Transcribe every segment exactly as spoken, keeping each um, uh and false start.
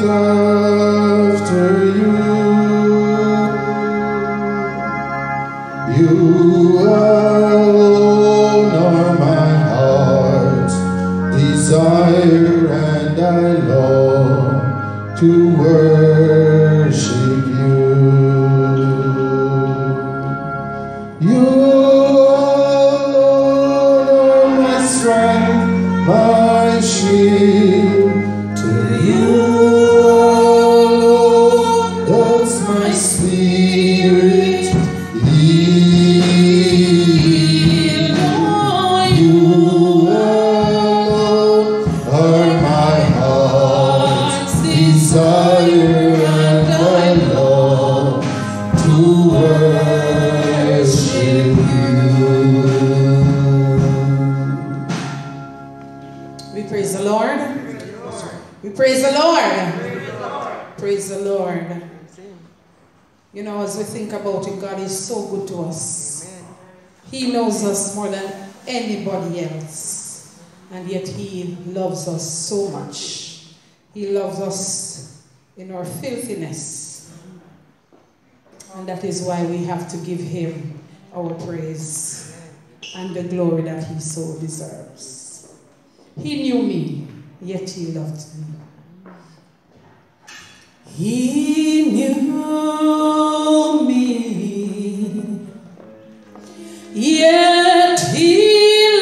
Us so much. He loves us in our filthiness, and that is why we have to give him our praise and the glory that he so deserves. He knew me, yet he loved me. He knew me, yet he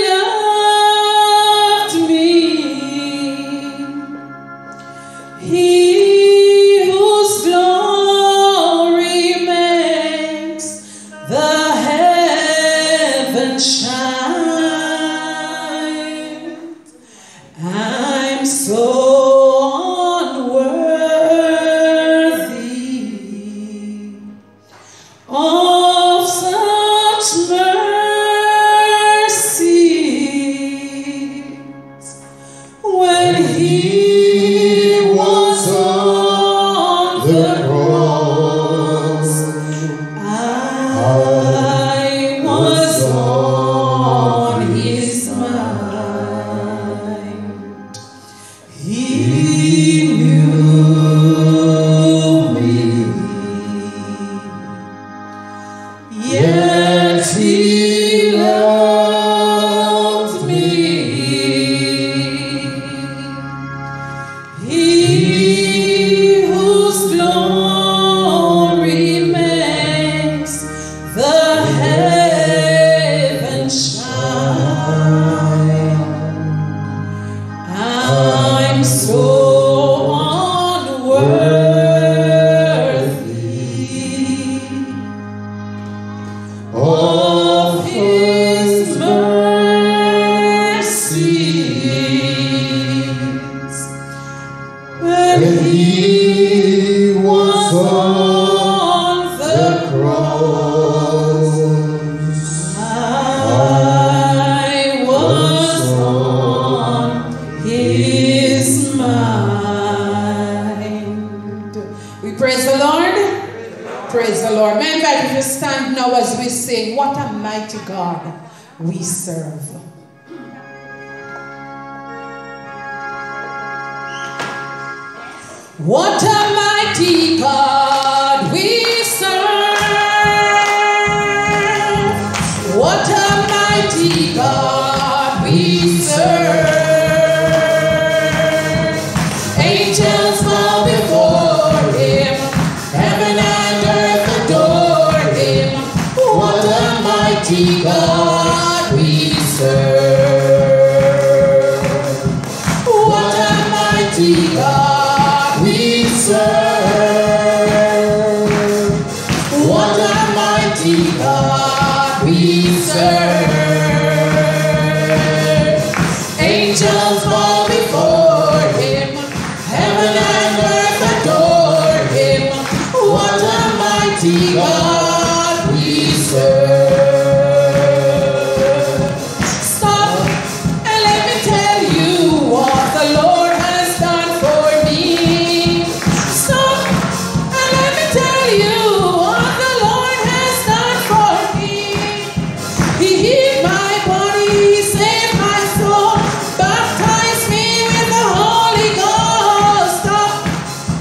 What a mighty God we serve. What a mighty God we serve. Angels bow before him. Heaven and earth adore him. What a mighty God we serve. What a mighty God we serve. What a mighty God we serve. Angels bow before him. Heaven and earth adore him. What a mighty God we serve. Stop and let me tell you what the Lord has done for me. Stop and let me tell you what the Lord has done for me. He healed my body, he saved my soul, baptized me with the Holy Ghost. Stop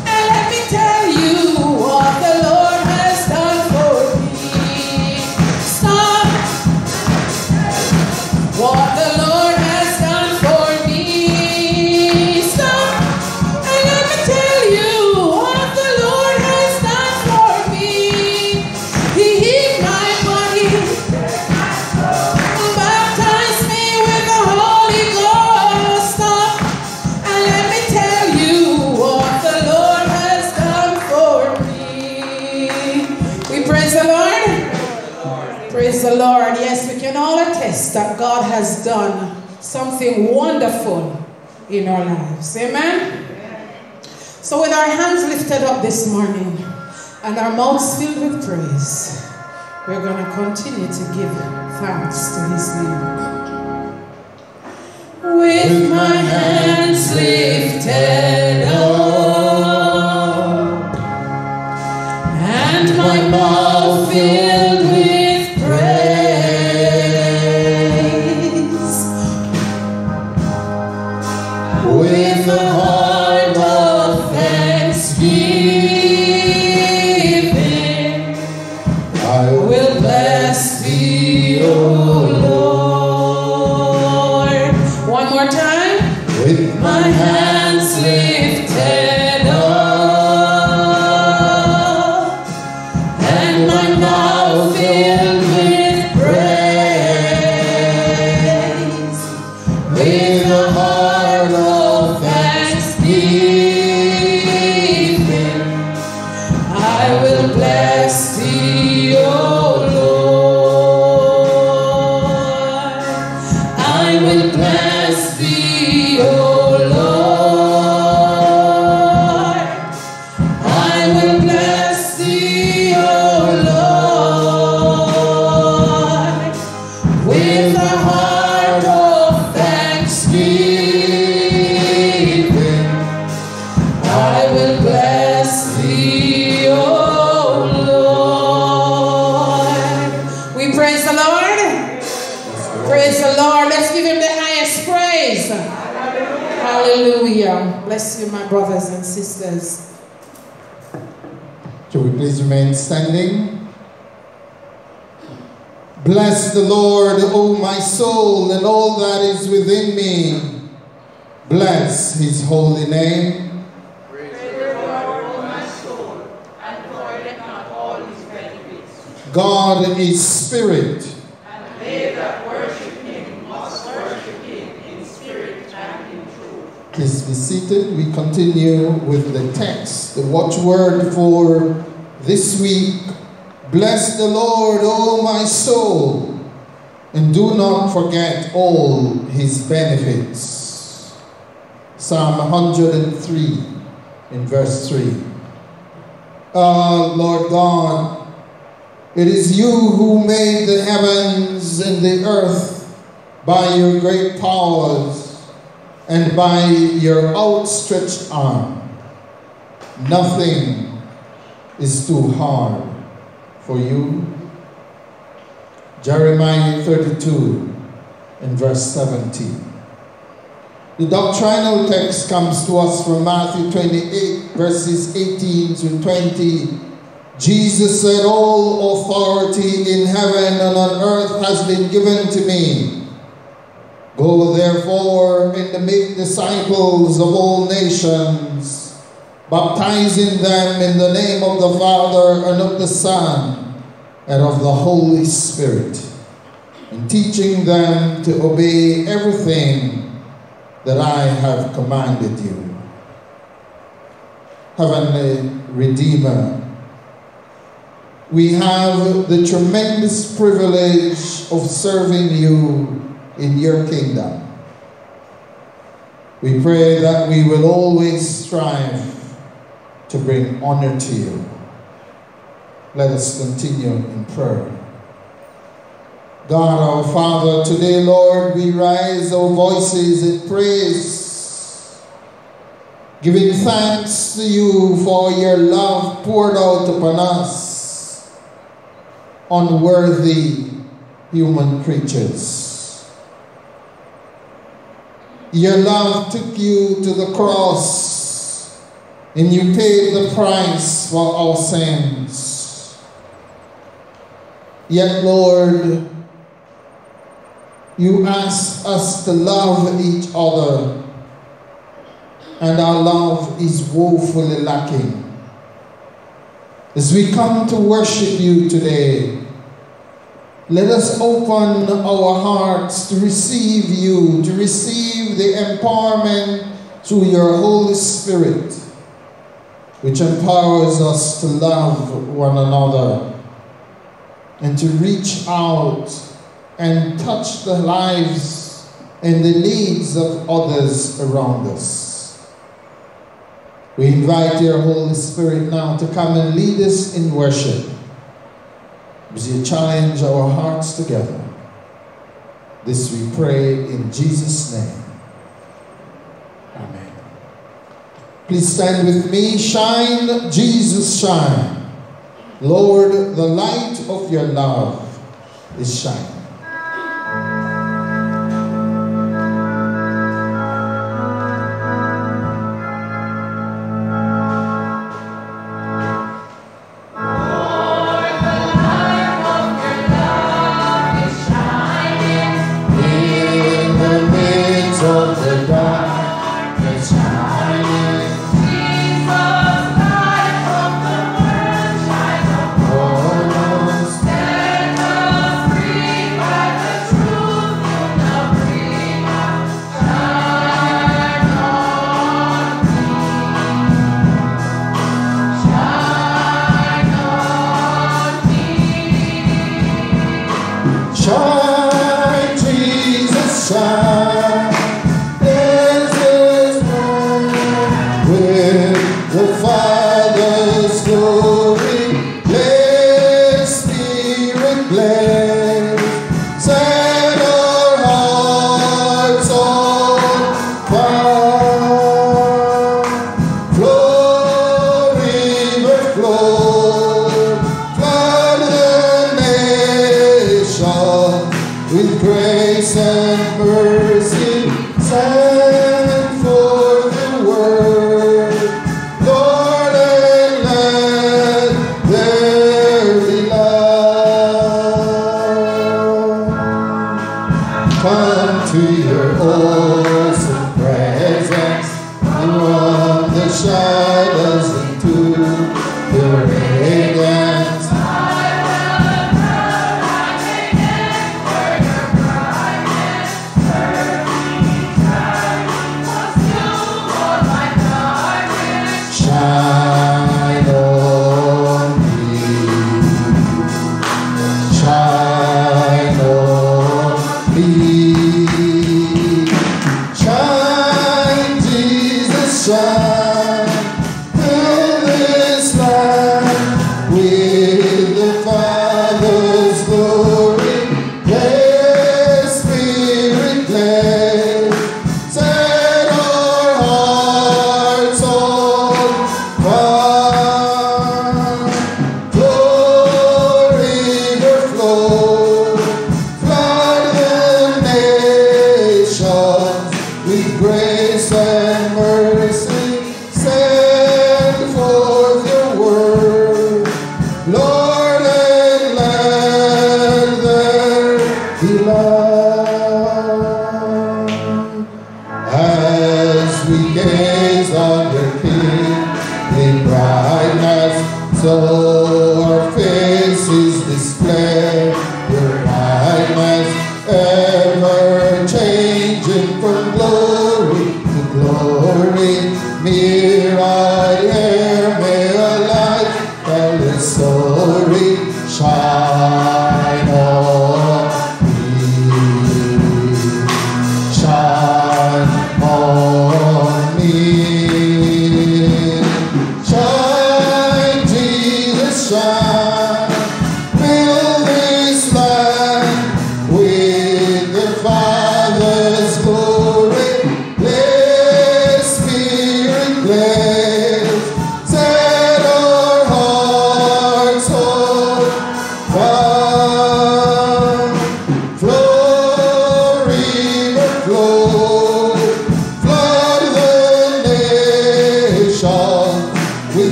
Praise the Lord. Yes, we can all attest that God has done something wonderful in our lives. Amen? So with our hands lifted up this morning and our mouths filled with praise, we're going to continue to give thanks to his name. With my hands lifted up and my mouth filled with praise, with a heart of thanksgiving, I will bless thee, O Lord. One more time. With my hands lifted up and my mouth filled with praise, with a heart of thanksgiving, I will bless thee, O Lord. I will bless thee, O Lord. I will bless thee, O Lord, with a heart of thanksgiving. I will bless thee, O Lord. We praise the Lord. Praise the Lord. Let's give him the highest praise. Hallelujah. Bless you, my brothers and sisters. Shall we please remain standing? Bless the Lord, O my soul, and all that is within me. Bless his holy name. Praise the Lord, O my soul, and forget not all his benefits. God is spirit. And they that worship him must worship him in spirit and in truth. Please be seated. We continue with the text, the watchword for this week. Bless the Lord, O my soul, and do not forget all his benefits. Psalm one hundred three in verse three. Ah, Lord God, it is you who made the heavens and the earth by your great powers and by your outstretched arm. Nothing is too hard for you. Jeremiah thirty-two in verse seventeen. The doctrinal text comes to us from Matthew twenty-eight, verses eighteen to twenty. Jesus said, all authority in heaven and on earth has been given to me. Go therefore and make disciples of all nations, baptizing them in the name of the Father and of the Son and of the Holy Spirit, and teaching them to obey everything that I have commanded you. Heavenly Redeemer, we have the tremendous privilege of serving you in your kingdom. We pray that we will always strive to bring honor to you. Let us continue in prayer. God our Father, today, Lord, we rise our voices in praise, giving thanks to you for your love poured out upon us, unworthy human creatures. Your love took you to the cross, and you paid the price for our sins. Yet, Lord, you ask us to love each other, and our love is woefully lacking. As we come to worship you today, let us open our hearts to receive you, to receive the empowerment through your Holy Spirit, which empowers us to love one another. and to reach out and touch the lives and the needs of others around us. We invite your Holy Spirit now to come and lead us in worship as you challenge our hearts together. This we pray in Jesus' name. Amen. Please stand with me. Shine, Jesus, shine. Lord, the light of your love is shining.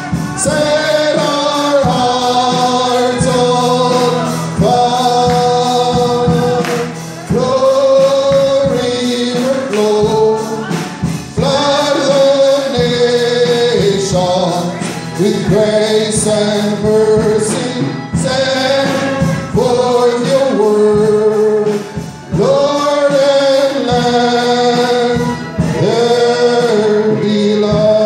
Set our hearts on fire. tender mercy, send forth your word, Lord, and let there be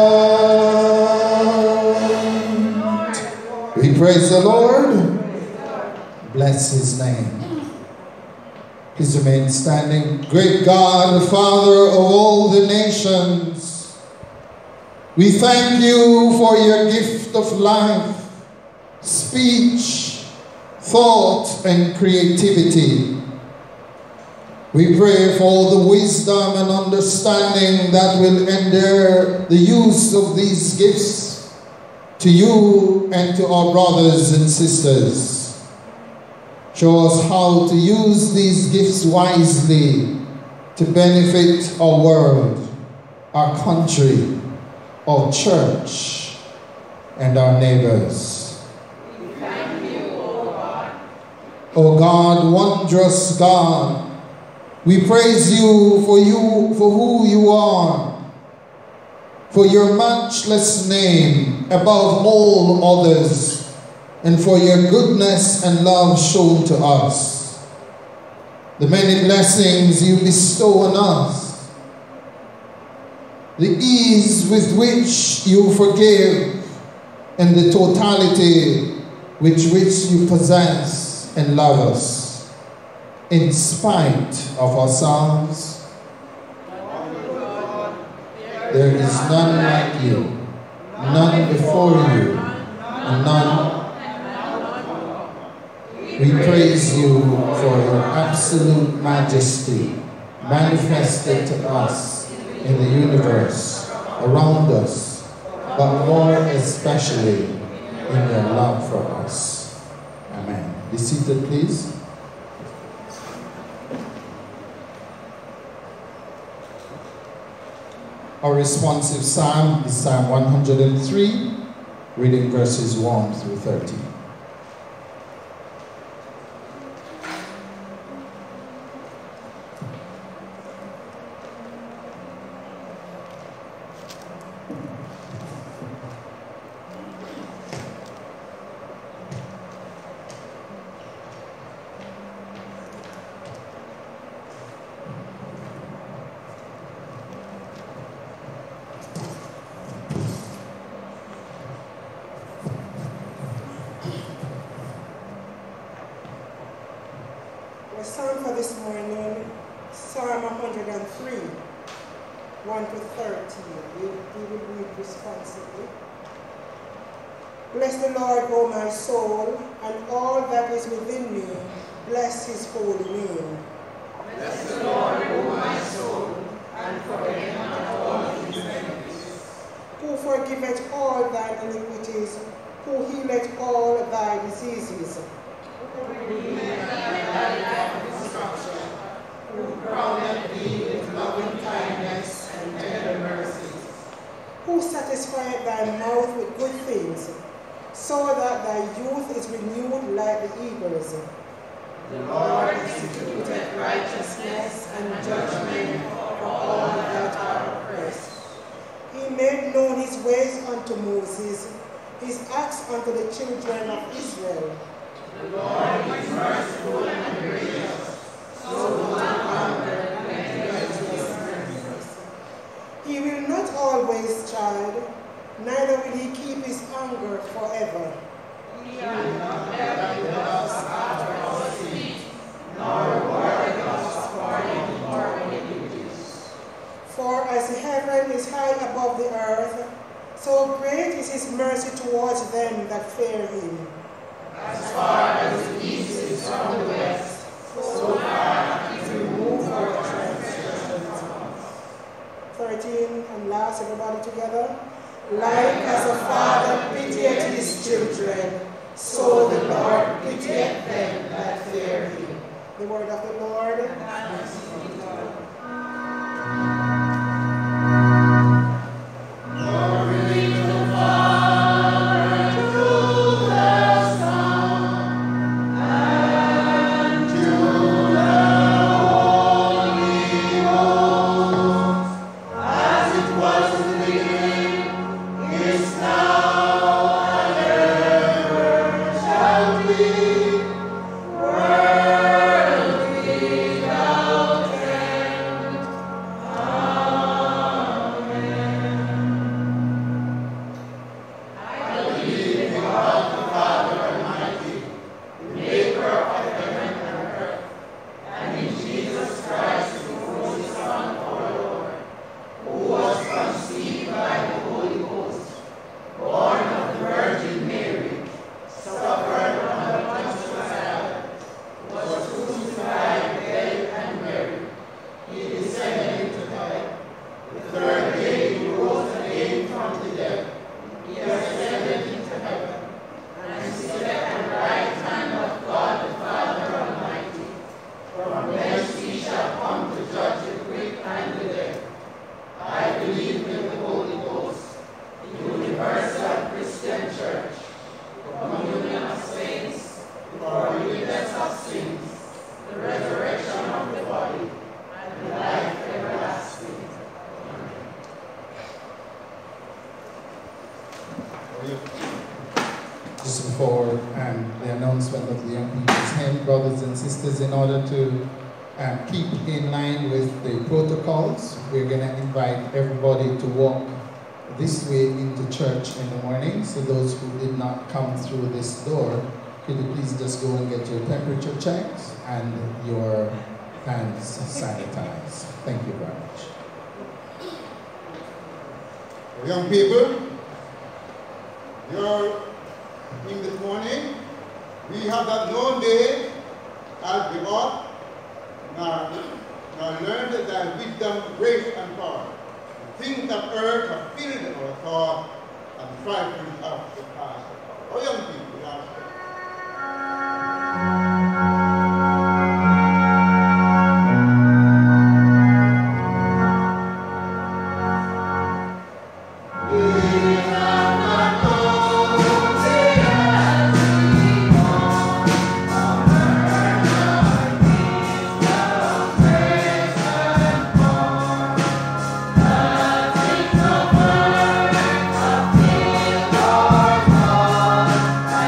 light. We praise the Lord. Bless his name. Please remain standing. Great God, Father of all the nations, we thank you for your gift of life, speech, thought, and creativity. We pray for all the wisdom and understanding that will endure the use of these gifts to you and to our brothers and sisters. Show us how to use these gifts wisely to benefit our world, our country, our church, and our neighbors. We thank you, O God. O God, wondrous God, we praise you for you for who you are, for your matchless name above all others, and for your goodness and love shown to us. The many blessings you bestow on us, the ease with which you forgive, and the totality with which you possess and love us, in spite of ourselves. There is none like you, none before you, and none. We praise you for your absolute majesty manifested to us in the universe, around us, but more especially in your love for us. Amen. Be seated, please. Our responsive psalm is Psalm one hundred three, reading verses one through thirteen. The psalm for this morning, Psalm one hundred three, one to thirteen. We, we will read responsibly. Bless the Lord, O my soul, and all that is within me. Bless his holy name. Bless the Lord, O my soul, and forget not all his benefits. Who forgiveth all thy iniquities, who healeth all thy diseases. Who crowned thee with loving kindness and tender mercies. Who satisfieth thy mouth with good things, so that thy youth is renewed like the eagles. The Lord executed righteousness and judgment for all that are oppressed. He made known his ways unto Moses, his acts unto the children of Israel. The Lord is merciful and gracious, slow to anger, and plenteous in mercy. He will not always chide, neither will he keep his anger forever. He will not ever with us after our sins, nor reward us according to our iniquities. For as the heaven is high above the earth, so great is his mercy towards them that fear him. As far as the east is from the west, so far is removed our transgressions from us. thirteen, and last, everybody together. Like as a father pitieth his children, so the Lord pitieth them that fear him. The word of the Lord. Now and ever. um, the announcement of the young people's hymn, brothers and sisters, in order to um, keep in line with the protocols, we're going to invite everybody to walk this way into church in the morning. So those who did not come through this door, could you please just go and get your temperature checked and your hands sanitized. Thank you very much. Young people, you're in this morning. We have that no day as we ought, nor, nor learned thy wisdom, grace, and power. The things of earth have filled our thought, and trifles of the past. Oh, young people, we are Thank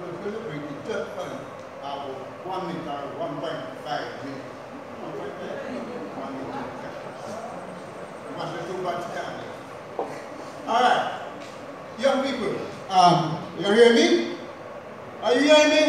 to celebrate it just for uh, one minute or one point five minutes. one point five, one minute. You must be too much time. All right, young people, um, you hear me? Are you hearing me?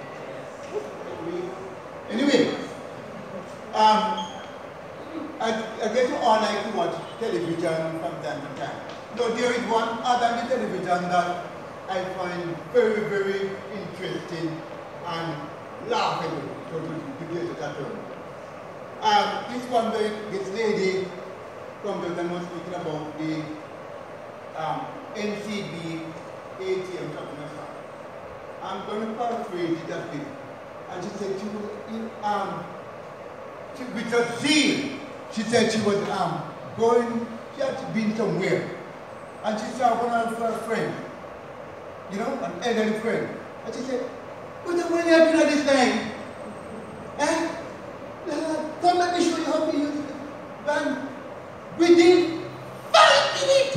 Anyway, um, I, I get to all like to watch television from time to time. No, there is one other than the television that I find very, very interesting and laughable to use it at home. Um, this one, this lady comes out and was speaking about the um, N C B A T M something like that. I'm going to paraphrase it a bit. And she said she was, um, she, with her zeal, she said she was um, going, she had been somewhere. And she saw one of her friends, you know, an elderly friend. And she said, what the hell are you doing at this time? Eh? Come let me show you how to use it. And within five minutes.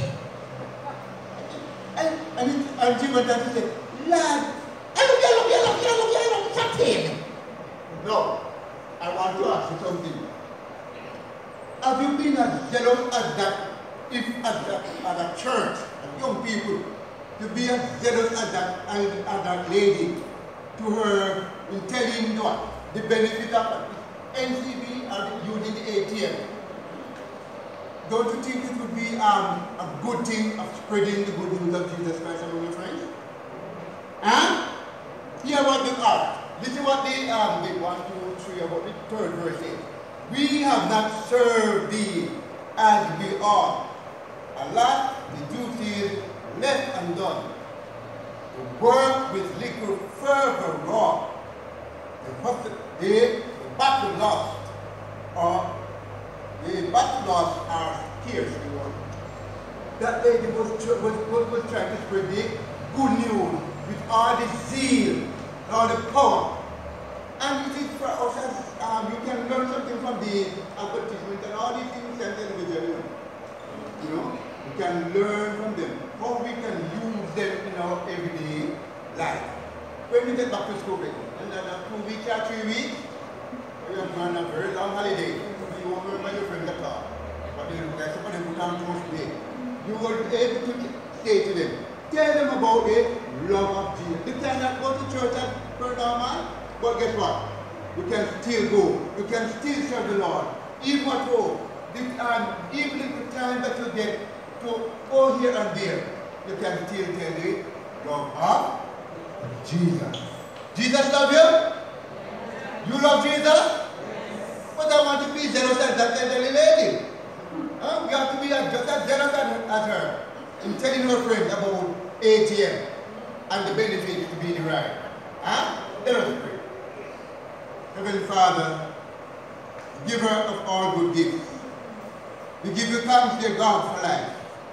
And, and, it, and she went and she said, lad, no, I want to ask you something. Have you been as zealous as that, if as, that, as a church, as young people, to be as zealous as that, as, as that lady, to her in telling what? The benefit of N C B and using the A T M? Don't you think it would be um, a good thing of spreading the good news of Jesus Christ among your friends? Huh? Hear what they are. This is what they um they want to three about the third verse says. We have not served thee as we ought. Alas, the duty is left undone. To work with little fervor wrought. The, the, the battle lost, or the battle lost are scarcely won. That lady was, was, was, was trying to spread the good news with all the zeal, all the power. And it is for us as um, you can learn something from the advertisement and all these things and television. You know, you can learn from them how we can use them in our everyday life. When we get back to school, and then uh, two weeks or three weeks, you're going on a very long holiday. You won't remember your friends at all. But they look like somebody who comes to us today. You will be able to say to them, tell them about the love of Jesus. They cannot go to church at per normal, but guess what? You can still go. You can still serve the Lord. Even at home, this, um, even in the time that you get to go here and there, you can still tell the love of Jesus. Jesus love you? You love Jesus? But I want to be zealous as that elderly lady. Huh? We have to be just as zealous as her in telling her friends about A T M and the benefits to be derived. Huh? Let us pray. Heavenly Father, giver of all good gifts, we give you thanks, dear God, for life.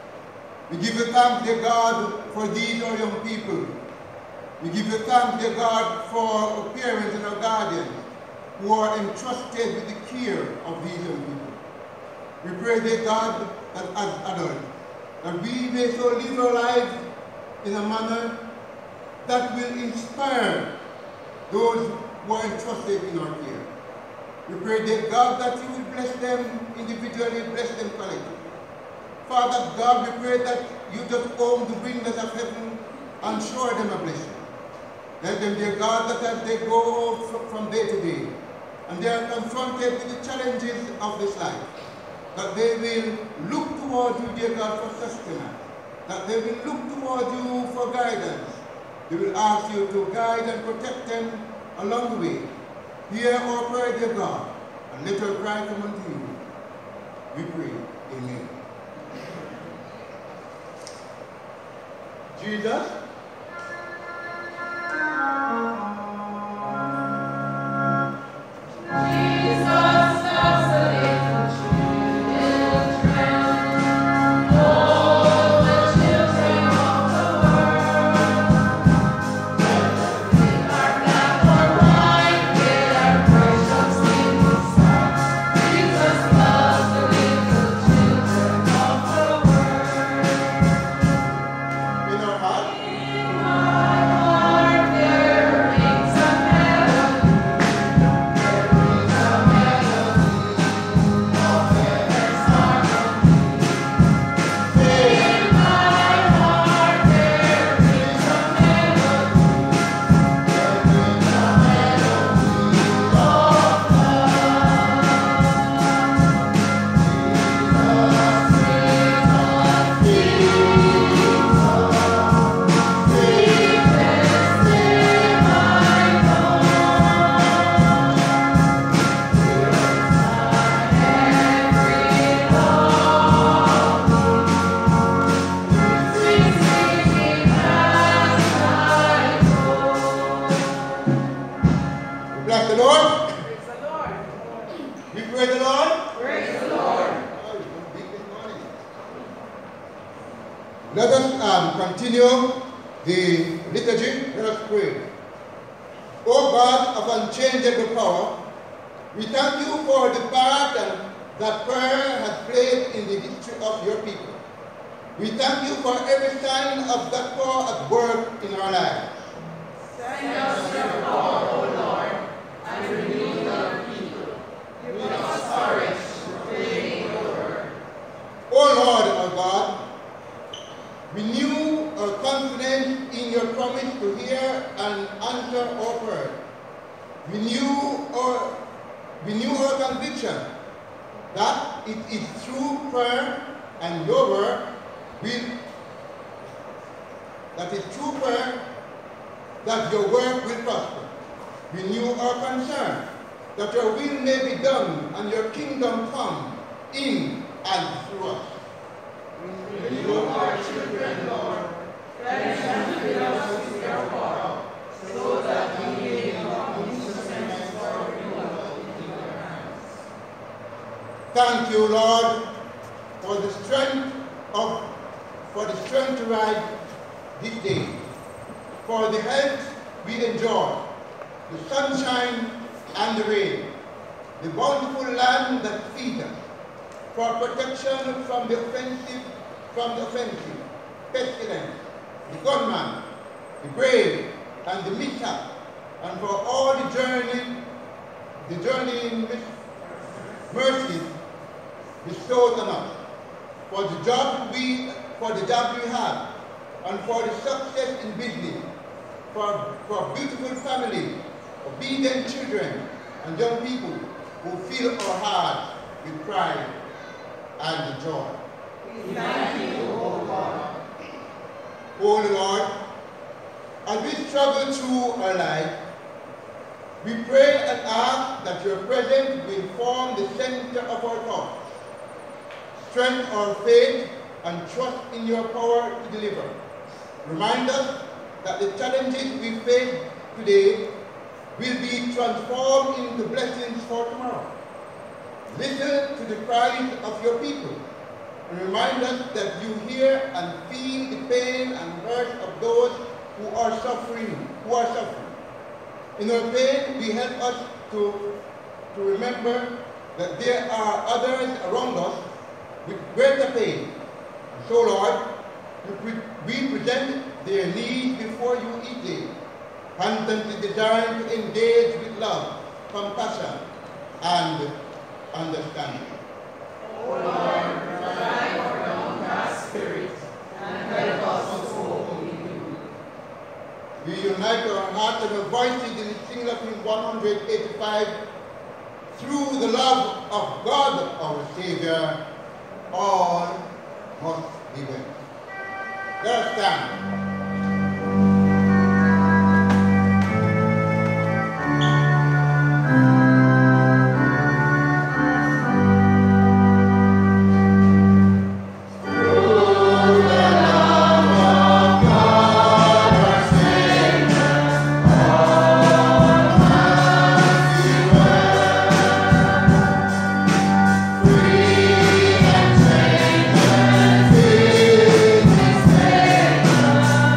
We give you thanks, dear God, for these our young people. We give you thanks, dear God, for our parents and our guardians who are entrusted with the care of these young people. We pray, dear God, that as adults, that we may so live our lives in a manner that will inspire those who are entrusted in our care. We pray, dear God, that you will bless them individually, bless them collectively. Father God, we pray that you just open the windows of heaven and shower them a blessing. Let them, dear God, that as they go from day to day, and they are confronted with the challenges of this life, that they will look towards you, dear God, for sustenance, that they will look towards you for guidance. They will ask you to guide and protect them along the way. Hear our prayer, dear God, and let our cry come unto you. We pray. Amen. Jesus. continue the liturgy. Let us pray. O God of unchangeable power, we thank you for the part that prayer has played in the history of your people. We thank you for every sign of that power at work in our lives. Send us your power, O Lord, and renew your people. Give us courage to proclaim your word. O Lord our God, renew our confidence in your promise to hear and answer our prayer. Renew our, renew our conviction that it is through prayer and your word will, that is through prayer that your work will prosper. Renew our concern that your will may be done and your kingdom come in and through us. Renew our children, Lord. Cleanse and fill us with your power, so that we may become instruments for renewal in your hands. Thank you, Lord, for the strength of for the strength to ride this day, for the health we enjoy, the sunshine and the rain, the bountiful land that feeds us, for protection from the offensive, from the offensive, pestilence, the gunman, the grave, and the mishap, and for all the journey, the journeying mercies bestowed on us, for the job we, for the job we have, and for the success in business, for, for beautiful family, obedient children, and young people who fill our hearts with pride and joy. We thank you, O God. O Lord, as we struggle through our life, we pray and ask that your presence will form the center of our thoughts, strengthen our faith, and trust in your power to deliver. Remind us that the challenges we face today will be transformed into blessings for tomorrow. Listen to the cries of your people, and remind us that you hear and feel the pain and hurt of those who are suffering, who are suffering. In our pain, we help us to, to remember that there are others around us with greater pain. So, Lord, we present their needs before you each day, constantly desiring to engage with love, compassion, and understanding. O Lord, revive our downcast spirits and help us to hope in you. We unite our hearts and our voices in the singing of hymn one eighty-five. Through the love of God our Savior, all must be well. Let us stand. Free and change and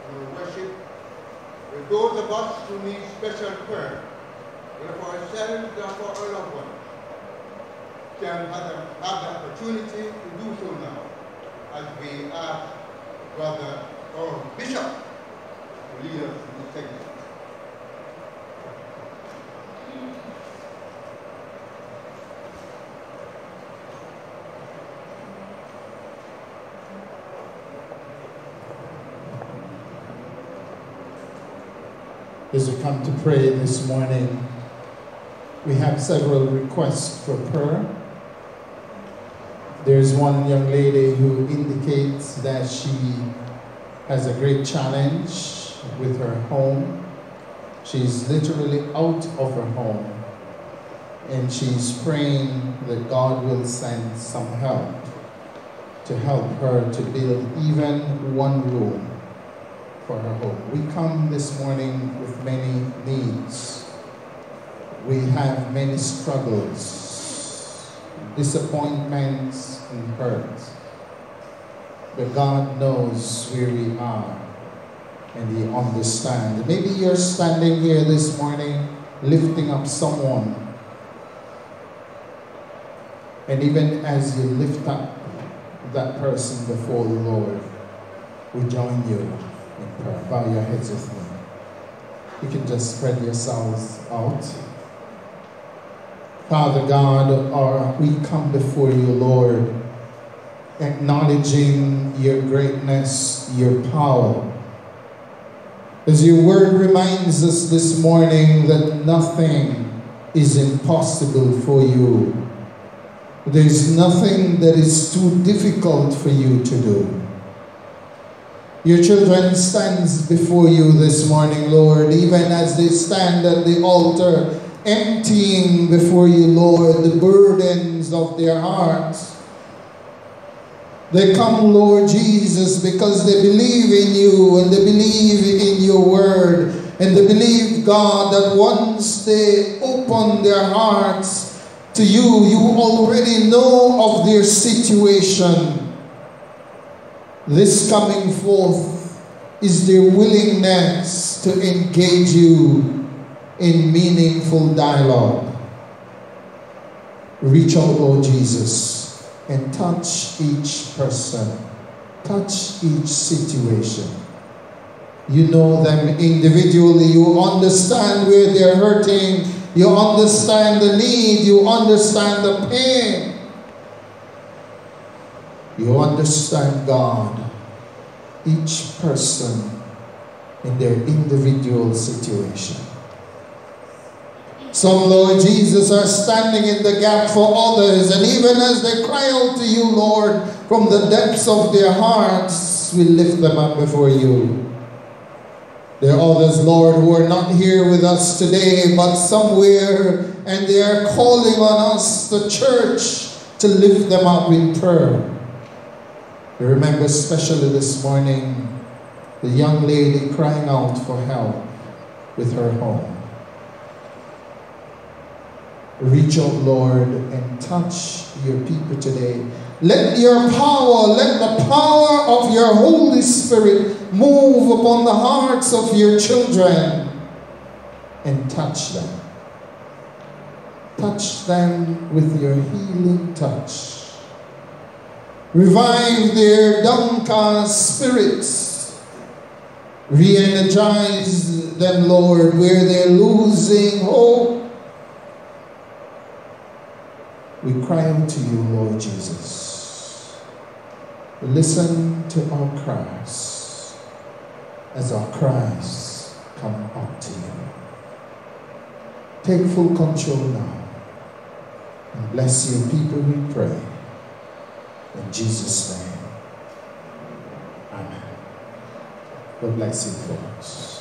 will worship. For those of us who need special prayer, whether for ourselves or for our loved ones, can have the, have the opportunity to do so now, as we ask Brother or Bishop to lead us in this segment. As we come to pray this morning, we have several requests for prayer. There's one young lady who indicates that she has a great challenge with her home. She's literally out of her home, and she's praying that God will send some help to help her to build even one room for her home. We come this morning with many needs. We have many struggles, disappointments, and hurts. But God knows where we are, and He understands. Maybe you're standing here this morning lifting up someone, and even as you lift up that person before the Lord, we join you in prayer. Bow your heads with me. You can just spread yourselves out. Father God, or we come before you, Lord, acknowledging your greatness, your power. As your word reminds us this morning that nothing is impossible for you. There's nothing that is too difficult for you to do. Your children stands before you this morning, Lord, even as they stand at the altar, emptying before you, Lord, the burdens of their hearts. They come, Lord Jesus, because they believe in you, and they believe in your word, and they believe, God, that once they open their hearts to you, you already know of their situation. This coming forth is their willingness to engage you in meaningful dialogue. Reach out, Lord Jesus, and touch each person, touch each situation. You know them individually, you understand where they're hurting, you understand the need, you understand the pain. You understand, God, each person in their individual situation. Some, Lord Jesus, are standing in the gap for others, and even as they cry out to you, Lord, from the depths of their hearts, we lift them up before you. There are others, Lord, who are not here with us today, but somewhere, and they are calling on us, the church, to lift them up in prayer. We remember especially this morning the young lady crying out for help with her home. Reach out, Lord, and touch your people today. Let your power, let the power of your Holy Spirit move upon the hearts of your children and touch them. Touch them with your healing touch. Revive their downcast spirits. Re-energize them, Lord, where they're losing hope. We cry out to you, Lord Jesus. Listen to our cries as our cries come up to you. Take full control now and bless your people, we pray. In Jesus' name, amen. God bless you, folks.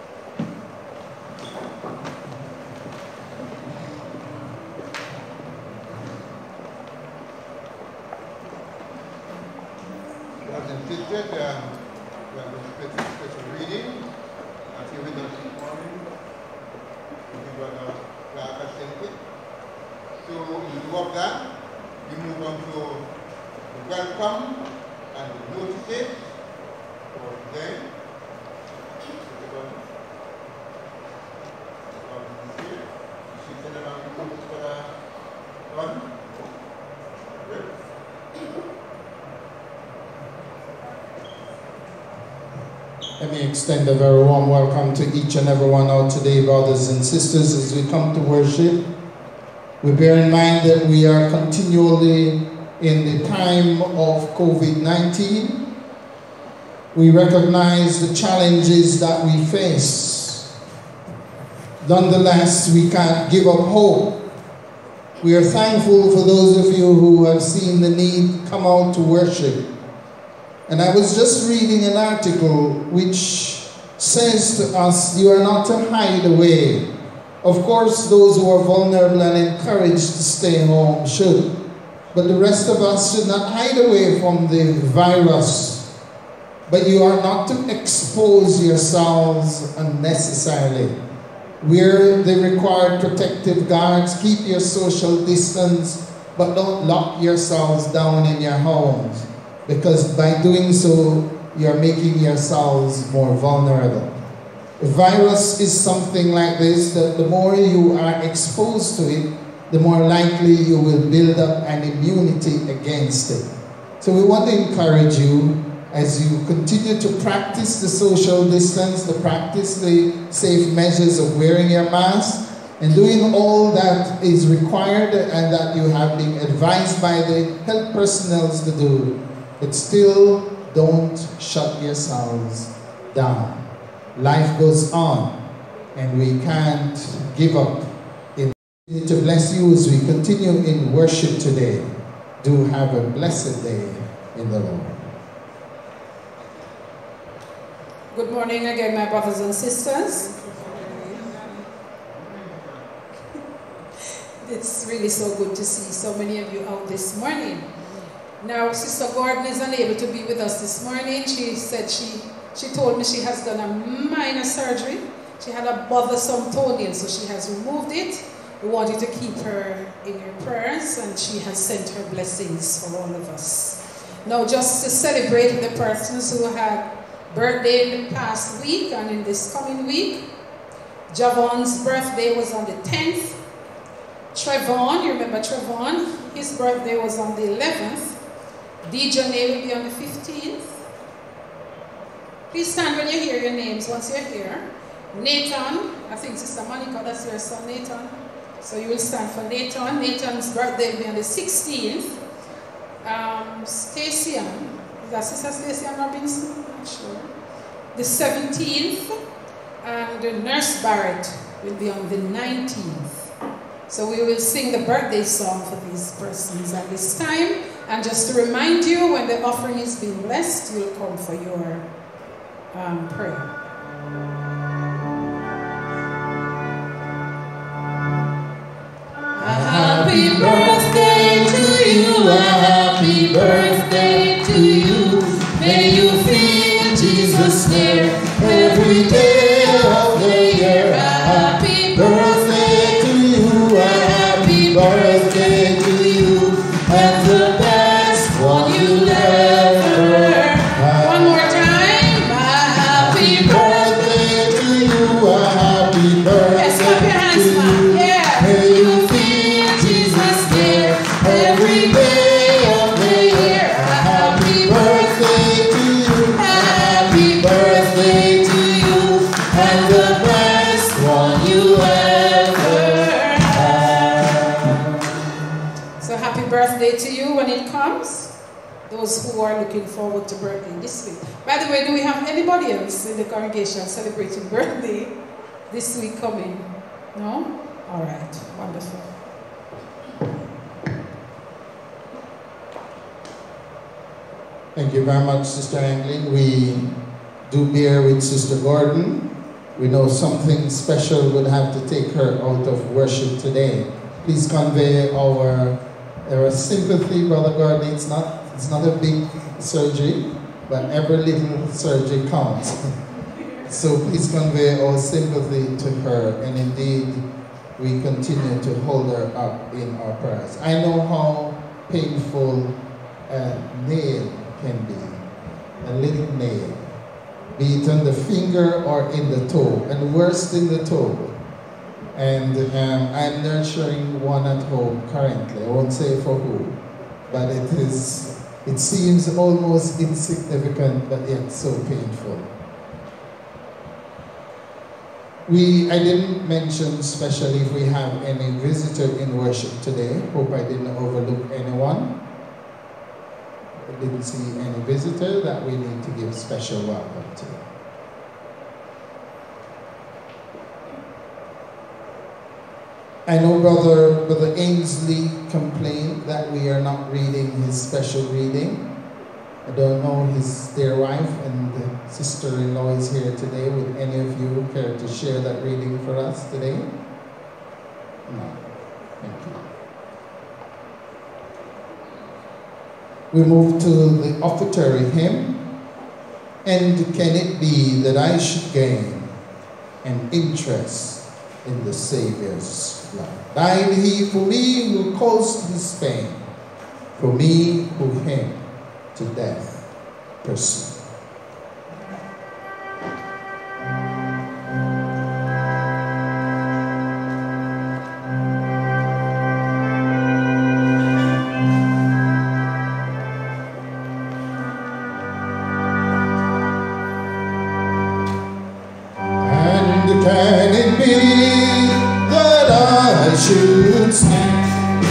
Brothers and sisters, um, we have a special, special reading. As you with us this morning, we Brother Clark sent it. So, in lieu of that, we move on to welcome and notices for them. Let me extend a very warm welcome to each and every one out today, brothers and sisters, as we come to worship. We bear in mind that we are continually in the time of COVID nineteen. We recognize the challenges that we face. Nonetheless, we can't give up hope. We are thankful for those of you who have seen the need come out to worship. And I was just reading an article which says to us, you are not to hide away. Of course, those who are vulnerable and encouraged to stay home should. But the rest of us should not hide away from the virus. But you are not to expose yourselves unnecessarily. Wear the required protective guards, keep your social distance, but don't lock yourselves down in your homes, because by doing so, you're making yourselves more vulnerable. A virus is something like this, that the more you are exposed to it, the more likely you will build up an immunity against it. So we want to encourage you, as you continue to practice the social distance, to practice the safe measures of wearing your mask, and doing all that is required and that you have been advised by the health personnel to do, but still don't shut yourselves down. Life goes on, and we can't give up. In to bless you as we continue in worship today. Do have a blessed day in the Lord. Good morning again, my brothers and sisters. It's really so good to see so many of you out this morning. Now, Sister Gordon is unable to be with us this morning. She said she, she told me she has done a minor surgery. She had a bothersome toenail, so she has removed it. We want you to keep her in your prayers, and she has sent her blessings for all of us. Now, just to celebrate the persons who had birthday in the past week and in this coming week. Javon's birthday was on the tenth. Trevon, you remember Trevon? His birthday was on the eleventh. Dejanay will be on the fifteenth. Please stand when you hear your names once you're here. Nathan, I think Sister Monica, that's your son, Nathan. So you will stand for Nathan. Nathan's birthday will be on the sixteenth. Um, Stacey-Ann, is that Sister Stacey-Ann Robinson? Not sure. The seventeenth, and the Nurse Barrett will be on the nineteenth. So we will sing the birthday song for these persons at this time. And just to remind you, when the offering is being blessed, you'll come for your um, prayer. Happy birthday to you, a happy birthday to you. May you feel Jesus near every day of the year. A happy birthday to you, a happy birthday to you, and the best one you'll ever have. One more time. A happy birthday to you, a happy birthday Yes, clap your hands, to you. man. Yeah. May you feel Jesus near every day of the year. A happy birthday to you, a happy birthday to you, and the best one you ever had. So happy birthday to you when it comes. Those who are looking forward to birthday this week. By the way, do we have anybody else in the congregation celebrating birthday this week coming? No? All right. Wonderful. Thank you very much, Sister Anglin. We do bear with Sister Gordon. We know something special would have to take her out of worship today. Please convey our, our sympathy, Brother Gordon. It's not, it's not a big surgery, but every little surgery counts. So please convey our sympathy to her, and indeed, we continue to hold her up in our prayers. I know how painful a nail can be, a little nail, be it on the finger or in the toe, and worst in the toe. And um, I'm nurturing one at home currently. I won't say for who, but it is. It seems almost insignificant, but yet so painful. We, I didn't mention especially if we have any visitor in worship today. Hope I didn't overlook anyone. I didn't see any visitor that we need to give special welcome to. I know Brother, Brother Ainsley complained that we are not reading his special reading. I don't know his dear wife and sister-in-law is here today. Would any of you care to share that reading for us today? No. Thank you. We move to the offertory hymn. And can it be that I should gain an interest in the Savior's blood? Died he for me who caused his pain, for me who him to death pursued. And can it be that I should stand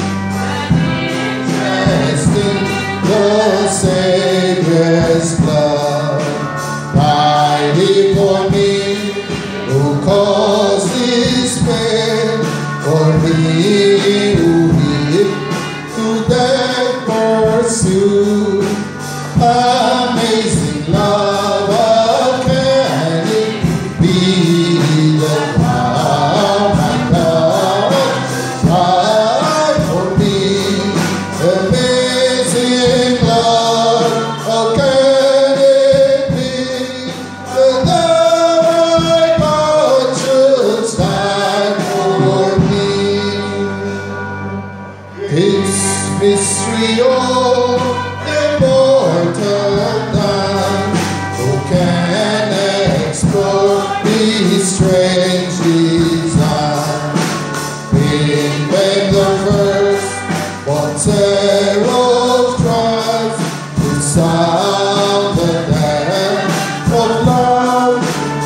the Savior's blood? Died he for me who caused his pain, for me who him to death pursued. Amazing love, how can it be that thou, my God, died for me? Amazing love, how can it be that thou, my God, shouldst die for me? This mystery, oh, important man, who can explore these strange design? In when the first one seraph tries to sound the dance of love,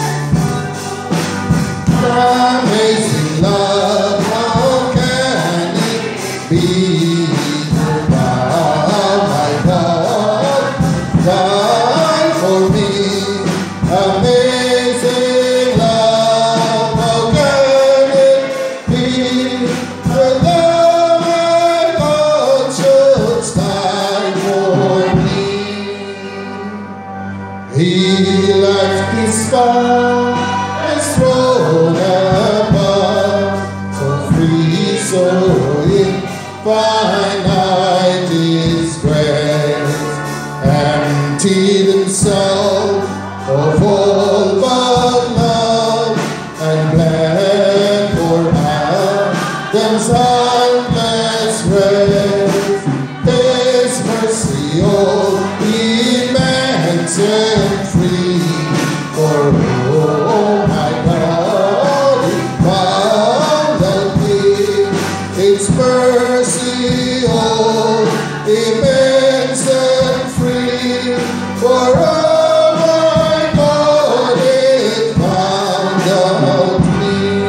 amazing love, how can it be that thou, my God, died for me? Amazing love, how can it be that thou, my God, shouldst die for me? He left his father's throne above, so free, so infinite his grace, emptied himself of all but love, and bled for Adam's helpless race. His mercy, all immense and free, for oh my God, it found me. Its mercy, all immense and free, for oh my God, it found me.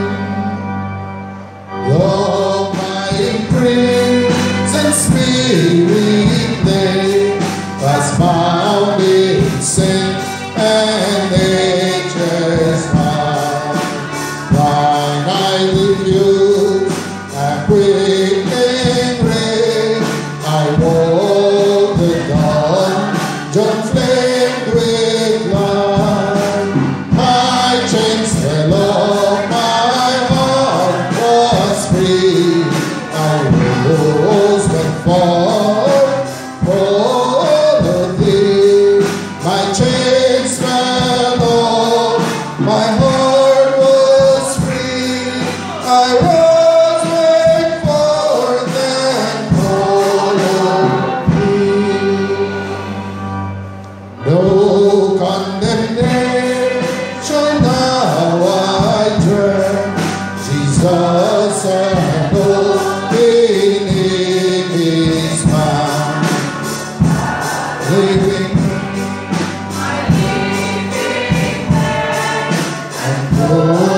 Though my imprisoned spirit lay, was bound in sin and nature's mind, thine I refuse and quickening ray. I walk the dungeon flamed with light. My chains fell off, my heart was free. I rose and fought for thee. My chains fell off, my heart was free. I rose and forth and followed thee. No condemnation now I dread, Jesus and all in his mind, living and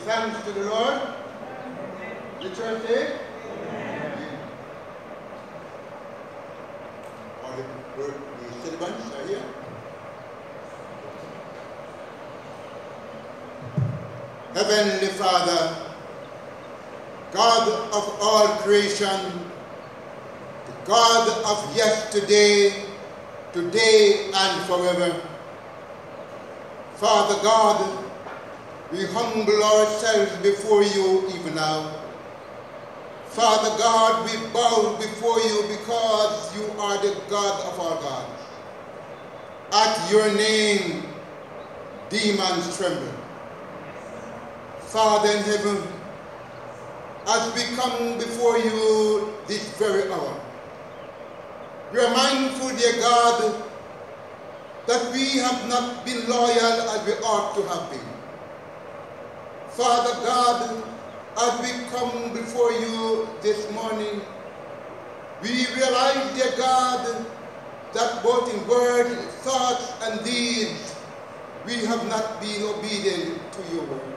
thanks to the Lord. The church say? Amen. All the, the celebrants are here. Heavenly Father, God of all creation, the God of yesterday, today, and forever. Father God, we humble ourselves before you even now. Father God, we bow before you because you are the God of our gods. At your name, demons tremble. Father in heaven, as we come before you this very hour, we are mindful, dear God, that we have not been loyal as we ought to have been. Father God, as we come before you this morning, we realize, dear God, that both in word, thoughts, and deeds, we have not been obedient to your word.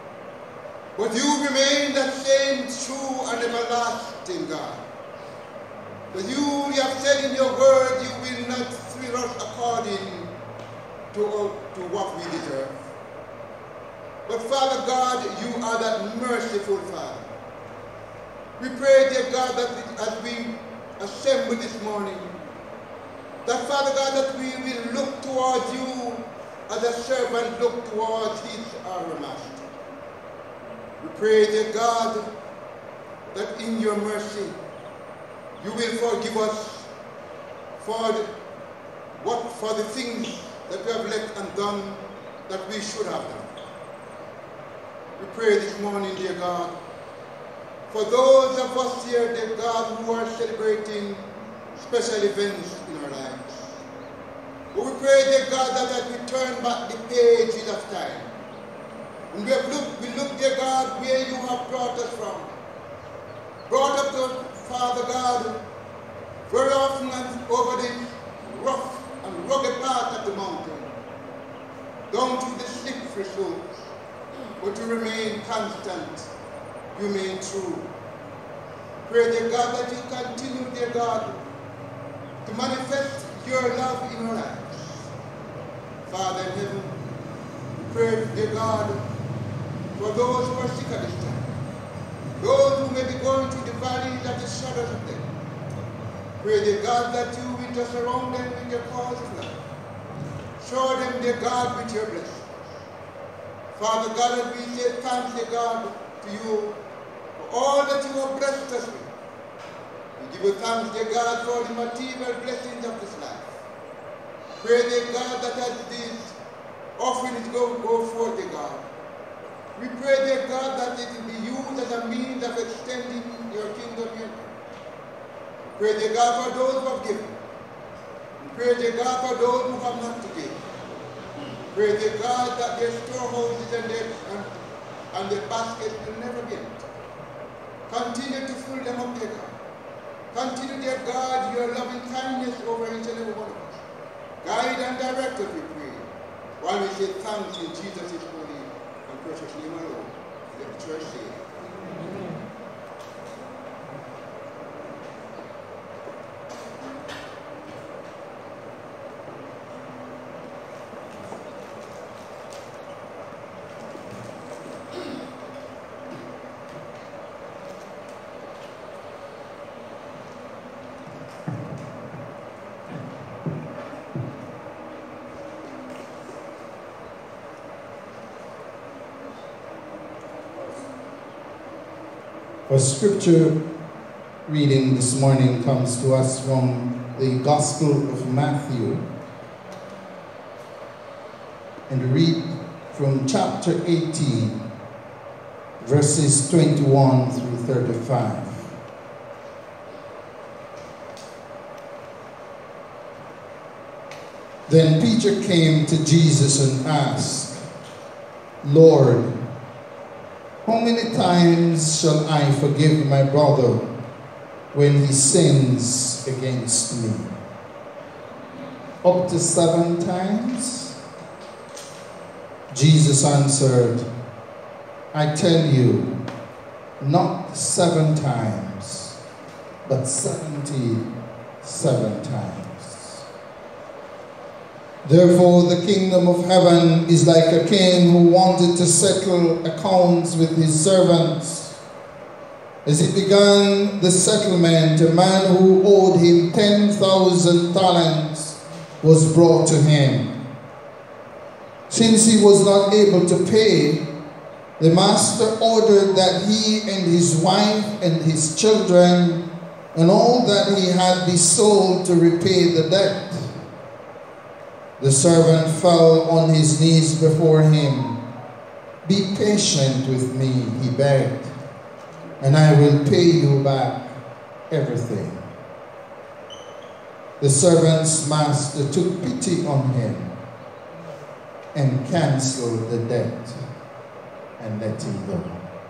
But you remain that same true and everlasting God. But you, you have said in your word, you will not thrill us according to, to what we deserve. But Father God, you are that merciful Father. We pray, dear God, that as we assemble this morning, that Father God, that we will look towards you as a servant look towards his or her master. We pray, dear God, that in your mercy, you will forgive us for the, what, for the things that we have left undone that we should have done. We pray this morning, dear God, for those of us here, dear God, who are celebrating special events in our lives. But we pray, dear God, that as we turn back the pages of time, and we have looked, we look, dear God, where you have brought us from. Brought up to Father God, very often and over this rough and rugged path of the mountain, down to the slippery slopes, but to remain constant, you remain true. Pray, dear God, that you continue, dear God, to manifest your love in our lives. Father in heaven, pray, dear God, for those who are sick at this time, those who may be going through the valleys of the shadows of death. Pray, dear God, that you will just surround them with your cause of love. Show them, dear God, with your blessings. Father God, as we say thanks, dear God, to you for all that you have blessed us with. We give you thanks, dear God, for the material blessings of this life. Pray, dear God, that as these offerings go, go forth, dear God, we pray, dear God, that it will be used as a means of extending your kingdom here. Pray, dear God, for those who have given. Pray, dear God, for those who have not to give. Pray, dear God, that their storehouses and their, and, and their baskets will never be empty. Continue to fill them up, dear God. Continue, dear God, your loving kindness over each and every one of us. Guide and direct us, we pray. While we say thanks in Jesus' holy and precious name alone. Let the church say amen. Our scripture reading this morning comes to us from the Gospel of Matthew. And we read from chapter eighteen, verses twenty-one through thirty-five. Then Peter came to Jesus and asked, Lord, how many times shall I forgive my brother when he sins against me? Up to seven times? Jesus answered, I tell you, not seven times, but seventy-seven times. Therefore, the kingdom of heaven is like a king who wanted to settle accounts with his servants. As he began the settlement, a man who owed him ten thousand talents was brought to him. Since he was not able to pay, the master ordered that he and his wife and his children and all that he had be sold to repay the debt. The servant fell on his knees before him. Be patient with me, he begged, and I will pay you back everything. The servant's master took pity on him and canceled the debt and let him go.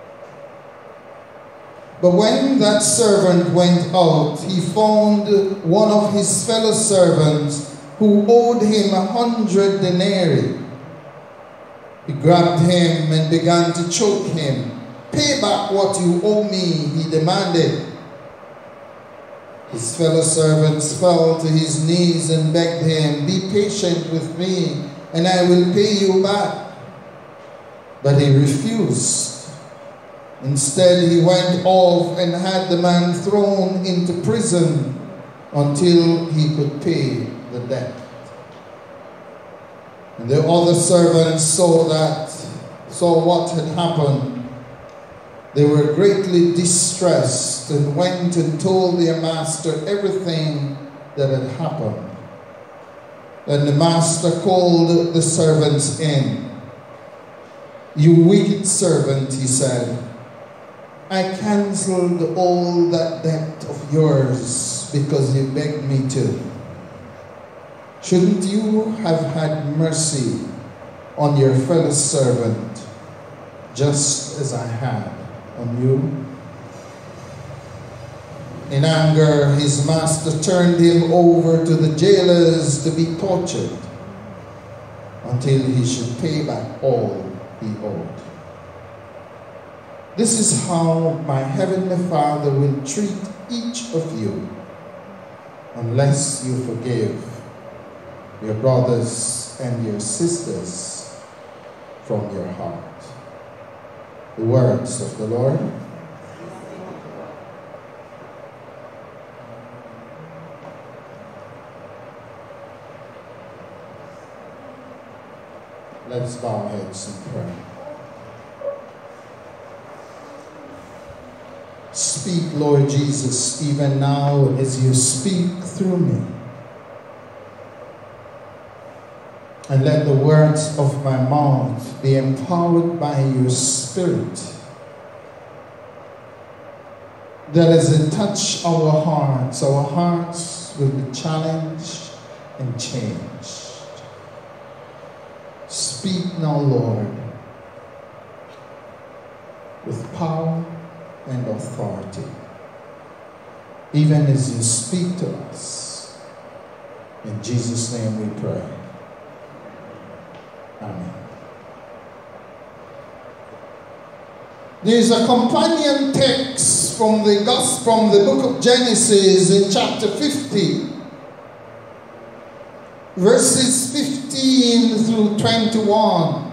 But when that servant went out, he found one of his fellow servants who owed him a hundred denarii. He grabbed him and began to choke him. Pay back what you owe me, he demanded. His fellow servants fell to his knees and begged him, be patient with me, and I will pay you back. But he refused. Instead, he went off and had the man thrown into prison until he could pay the debt. And the other servants saw that, saw what had happened. They were greatly distressed and went and told their master everything that had happened. Then the master called the servants in. You wicked servant, he said, I cancelled all that debt of yours because you begged me to. Shouldn't you have had mercy on your fellow servant just as I had on you? In anger, his master turned him over to the jailers to be tortured until he should pay back all he owed. This is how my heavenly Father will treat each of you unless you forgive your brothers and your sisters from your heart. The words of the Lord. Let's bow our heads in prayer. Speak, Lord Jesus, even now as you speak through me. And let the words of my mouth be empowered by your Spirit, that as they touch our hearts, our hearts will be challenged and changed. Speak now, Lord, with power and authority, even as you speak to us. In Jesus' name we pray. Amen. There is a companion text from the Gospel, from the book of Genesis in chapter fifty, verses fifteen through twenty-one.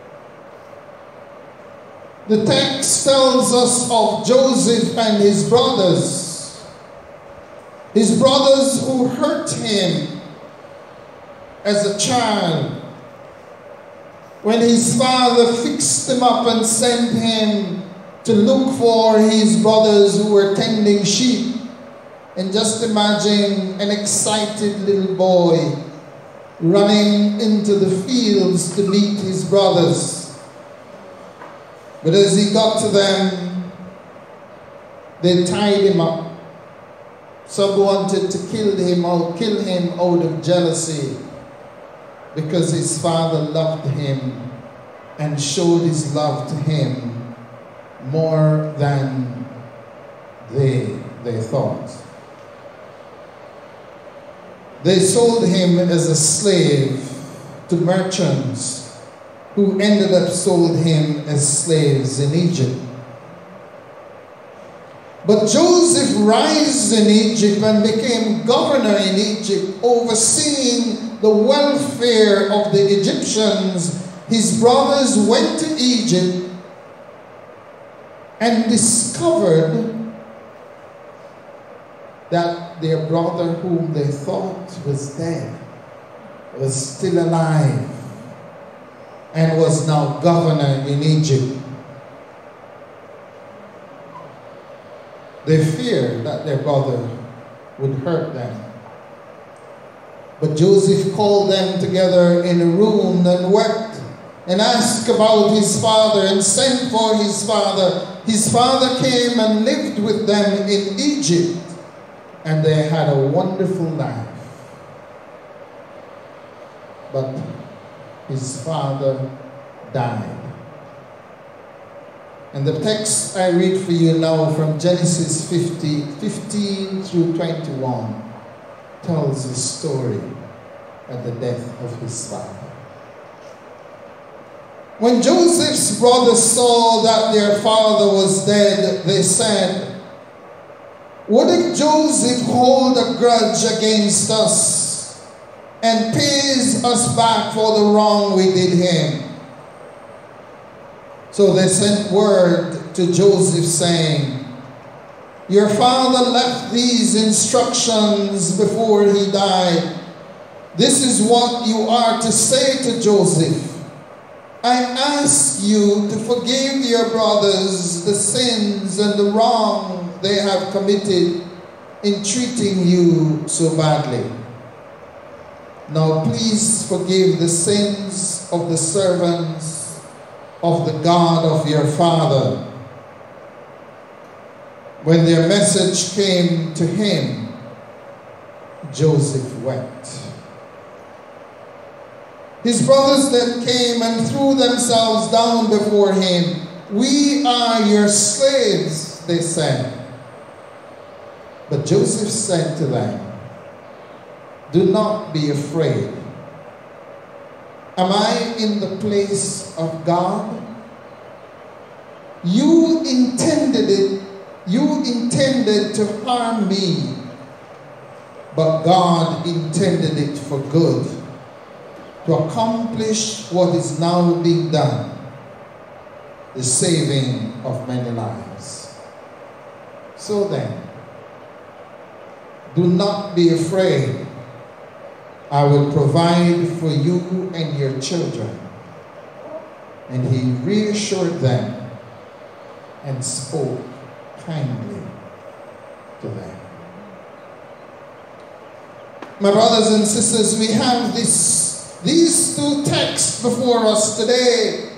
The text tells us of Joseph and his brothers. His brothers who hurt him as a child, when his father fixed him up and sent him to look for his brothers who were tending sheep. And just imagine an excited little boy running into the fields to meet his brothers. But as he got to them, they tied him up. Some wanted to kill him or kill him out of jealousy, because his father loved him and showed his love to him more than they, they thought. They sold him as a slave to merchants who ended up sold him as slaves in Egypt. But Joseph rose in Egypt and became governor in Egypt, overseeing the welfare of the Egyptians. His brothers went to Egypt and discovered that their brother, whom they thought was dead, was still alive and was now governor in Egypt. They feared that their brother would hurt them. But Joseph called them together in a room and wept and asked about his father and sent for his father. His father came and lived with them in Egypt, and they had a wonderful life. But his father died. And the text I read for you now from Genesis fifty, fifteen through twenty-one tells the story of the death of his father. When Joseph's brothers saw that their father was dead, they said, "What if Joseph hold a grudge against us and pays us back for the wrong we did him?" So they sent word to Joseph saying, "Your father left these instructions before he died. This is what you are to say to Joseph. I ask you to forgive your brothers the sins and the wrong they have committed in treating you so badly. Now please forgive the sins of the servants of the God of your father." When their message came to him, Joseph wept. His brothers then came and threw themselves down before him. "We are your slaves," they said. But Joseph said to them, "Do not be afraid. Am I in the place of God? You intended it, you intended to harm me, but God intended it for good, to accomplish what is now being done, the saving of many lives. So then, do not be afraid. I will provide for you and your children." And he reassured them and spoke kindly to them. My brothers and sisters, we have this, these two texts before us today.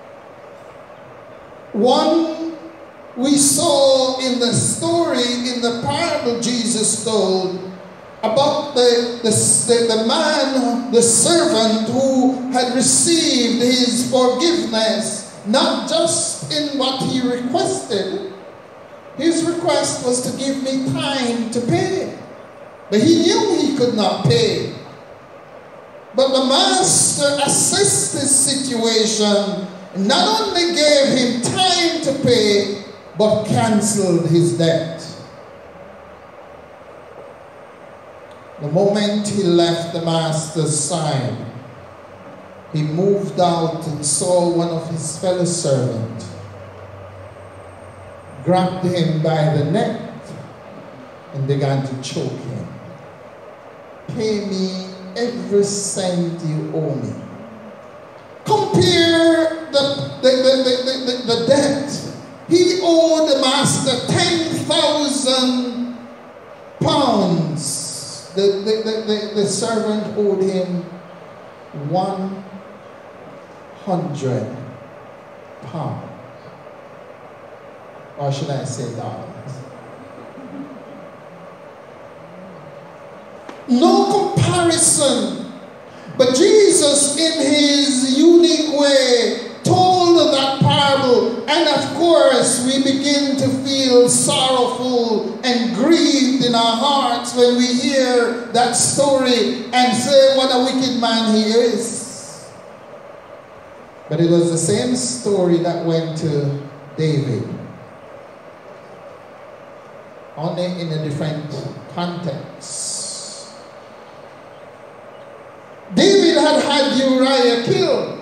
One we saw in the story, in the parable Jesus told, about the, the, the man, the servant who had received his forgiveness, not just in what he requested. His request was to give me time to pay. But he knew he could not pay. But the master assessed his situation, and not only gave him time to pay, but canceled his debt. The moment he left the master's side, he moved out and saw one of his fellow servants, grabbed him by the neck, and began to choke him. "Pay me every cent you owe me." Compare the, the, the, the, the, the debt. He owed the master ten thousand pounds. The, the, the, the, the servant owed him one hundred pounds. Or should I say dollars? No comparison. But Jesus, in his unique way, told that parable, and of course we begin to feel sorrowful and grieved in our hearts when we hear that story and say what a wicked man he is. But it was the same story that went to David, only in a different context. David had had Uriah killed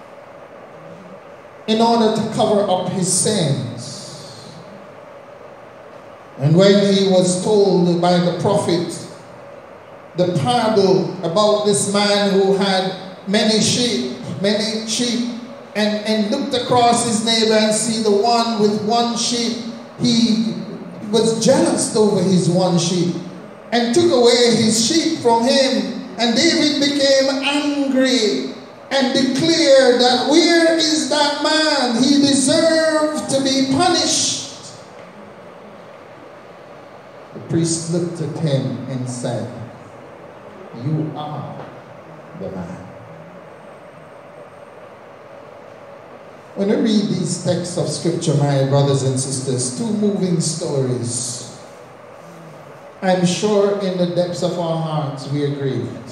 in order to cover up his sins. And when he was told by the prophet the parable about this man who had many sheep, many sheep, and, and looked across his neighbor and see the one with one sheep, he was jealous over his one sheep and took away his sheep from him. And David became angry and declared that where is that man? He deserved to be punished. The priest looked at him and said, "You are the man." When we read these texts of scripture, my brothers and sisters, two moving stories, I'm sure in the depths of our hearts we are grieved.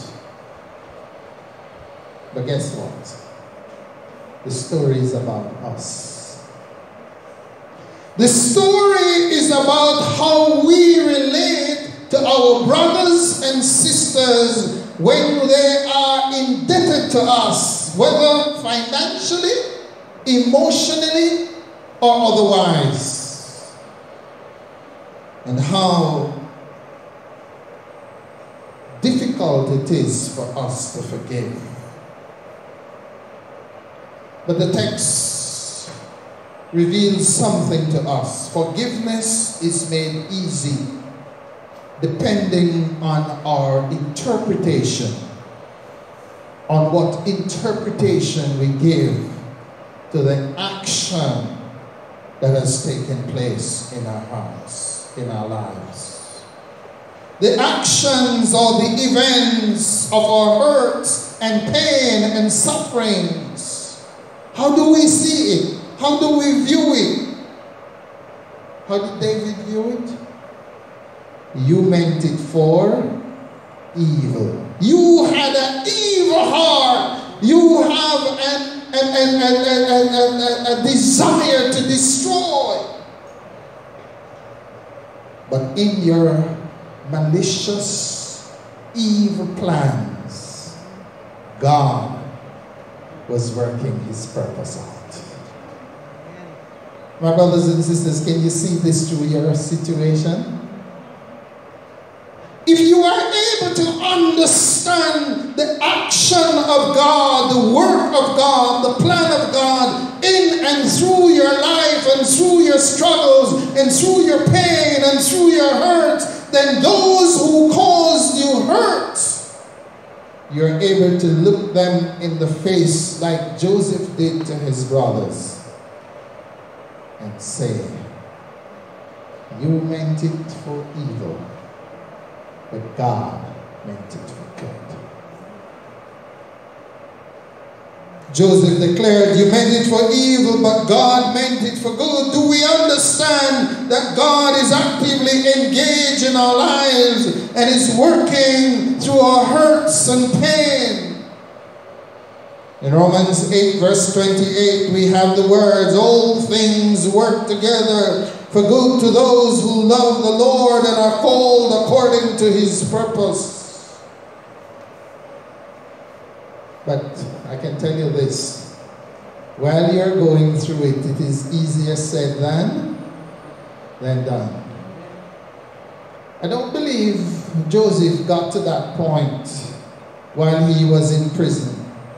But guess what? The story is about us. The story is about how we relate to our brothers and sisters when they are indebted to us, whether financially, emotionally, or otherwise. And how difficult it is for us to forgive. But the text reveals something to us. Forgiveness is made easy depending on our interpretation, on what interpretation we give to the action that has taken place in our hearts, in our lives. The actions or the events of our hurts and pain and sufferings. How do we see it? How do we view it? How did David view it? You meant it for evil. You had an evil heart. You have an, an, an, an, an, an, a desire to destroy. But in your malicious, evil plans, God was working his purpose out. My brothers and sisters, can you see this through your situation? If you are able to understand the action of God, the work of God, the plan of God in and through your life and through your struggles and through your pain and through your hurt, then those who caused you hurt, you're able to look them in the face like Joseph did to his brothers and say, you meant it for evil, but God meant it for good. Joseph declared, you meant it for evil, but God meant it for good. Do we understand that God is actively engaged in our lives and is working through our hurts and pain? In Romans eight verse twenty-eight, we have the words, all things work together for good to those who love the Lord and are called according to his purpose. But I can tell you this, while you're going through it, it is easier said than, than done. I don't believe Joseph got to that point while he was in prison.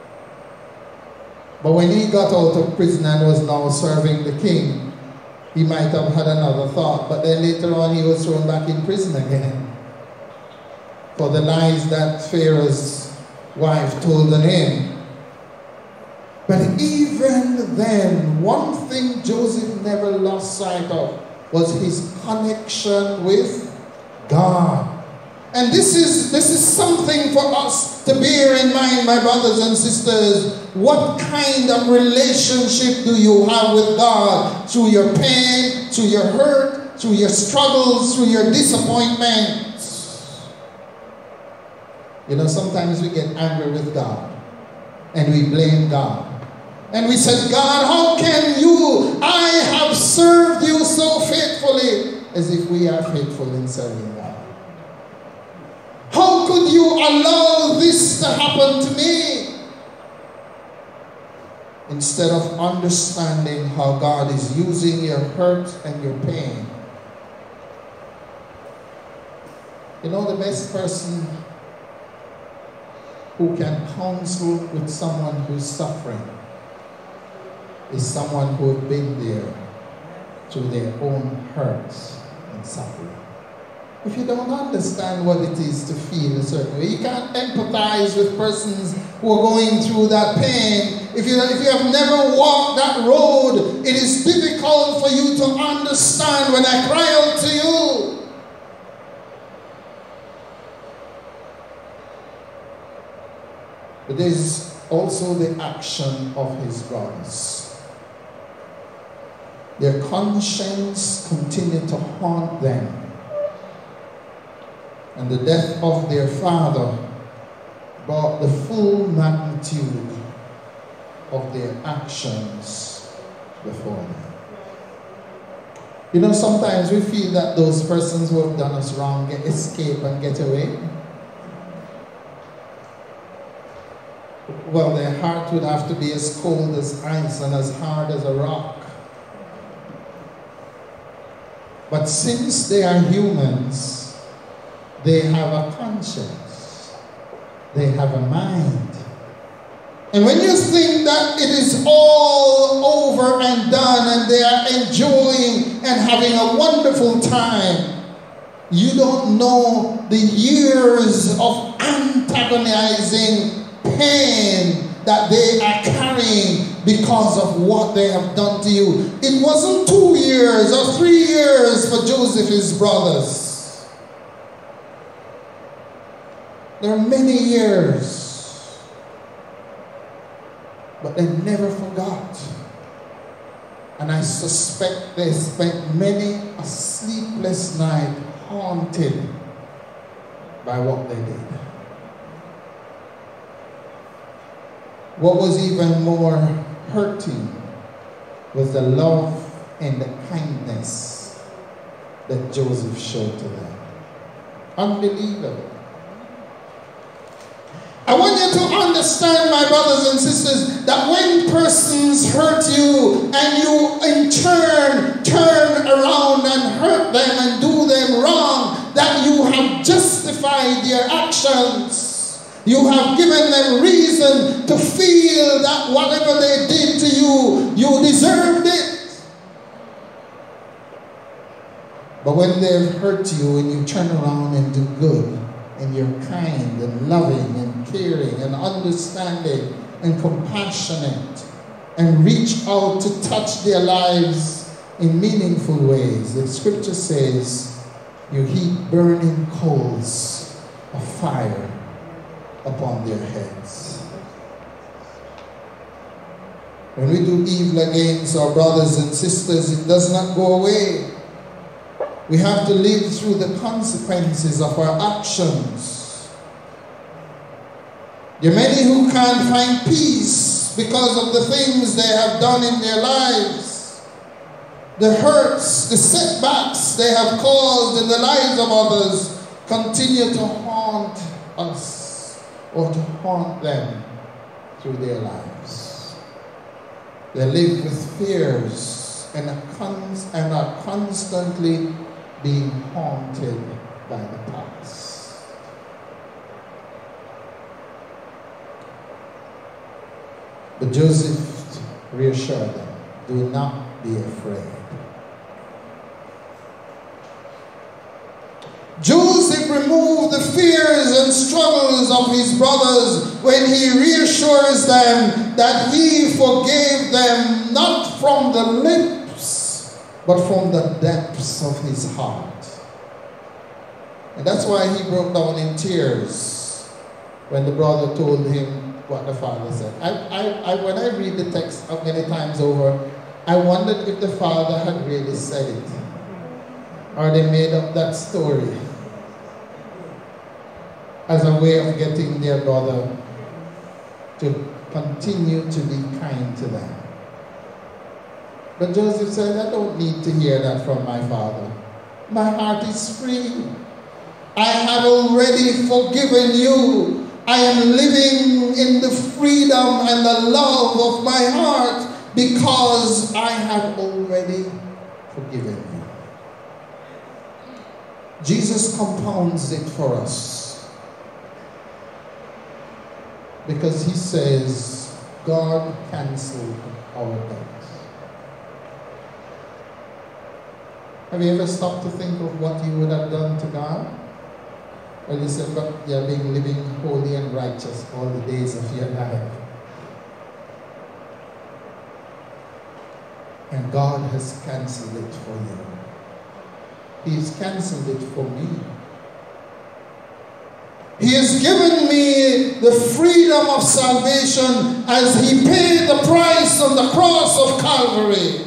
But when he got out of prison and was now serving the king, he might have had another thought. But then later on he was thrown back in prison again for the lies that Pharaoh's wife told on him. But even then, one thing Joseph never lost sight of was his connection with God. And this is, this is something for us to bear in mind, my brothers and sisters. What kind of relationship do you have with God? Through your pain, through your hurt, through your struggles, through your disappointments. You know, sometimes we get angry with God and we blame God. And we said, God, how can you, I have served you so faithfully, as if we are faithful in serving God. How could you allow this to happen to me? Instead of understanding how God is using your hurt and your pain. You know, the best person who can counsel with someone who's suffering is someone who has been there through their own hurts and suffering. If you don't understand what it is to feel a certain way, you can't empathize with persons who are going through that pain. If you, if you have never walked that road, it is difficult for you to understand when I cry out to you. But there's also the action of his brothers. Their conscience continued to haunt them. And the death of their father brought the full magnitude of their actions before them. You know, sometimes we feel that those persons who have done us wrong get escape and get away. Well, their heart would have to be as cold as ice and as hard as a rock. But since they are humans, they have a conscience. They have a mind. And when you think that it is all over and done and they are enjoying and having a wonderful time, you don't know the years of antagonizing pain that they are carrying because of what they have done to you. It wasn't two years or three years for Joseph's brothers. There are many years, but they never forgot. And I suspect they spent many a sleepless night haunted by what they did. What was even more hurting was the love and the kindness that Joseph showed to them. Unbelievable. I want you to understand, my brothers and sisters, that when persons hurt you and you in turn turn around and hurt them and do them wrong, that you have justified their actions. You have given them reason to feel that whatever they did to you, you deserved it. But when they've hurt you and you turn around and do good, and you're kind and loving and caring and understanding and compassionate and reach out to touch their lives in meaningful ways, the scripture says you heap burning coals of fire upon their heads. When we do evil against our brothers and sisters, it does not go away. We have to live through the consequences of our actions. There are many who can't find peace because of the things they have done in their lives. The hurts, the setbacks they have caused in the lives of others continue to haunt us or to haunt them through their lives. They live with fears and are, cons- and are constantly being haunted by the past. But Joseph reassured them, do not be afraid. Joseph removed the fears and struggles of his brothers when he reassures them that he forgave them not from the lips, but from the depths of his heart. And that's why he broke down in tears when the brother told him what the father said. I, I, I, when I read the text many times over, I wondered if the father had really said it, or they made up that story as a way of getting their brother to continue to be kind to them. But Joseph said, I don't need to hear that from my father. My heart is free. I have already forgiven you. I am living in the freedom and the love of my heart because I have already forgiven you. Jesus compounds it for us because he says God canceled our debts. Have you ever stopped to think of what you would have done to God? Well, you said, but you're being living holy and righteous all the days of your life. And God has cancelled it for you. He's cancelled it for me. He has given me the freedom of salvation as he paid the price on the cross of Calvary.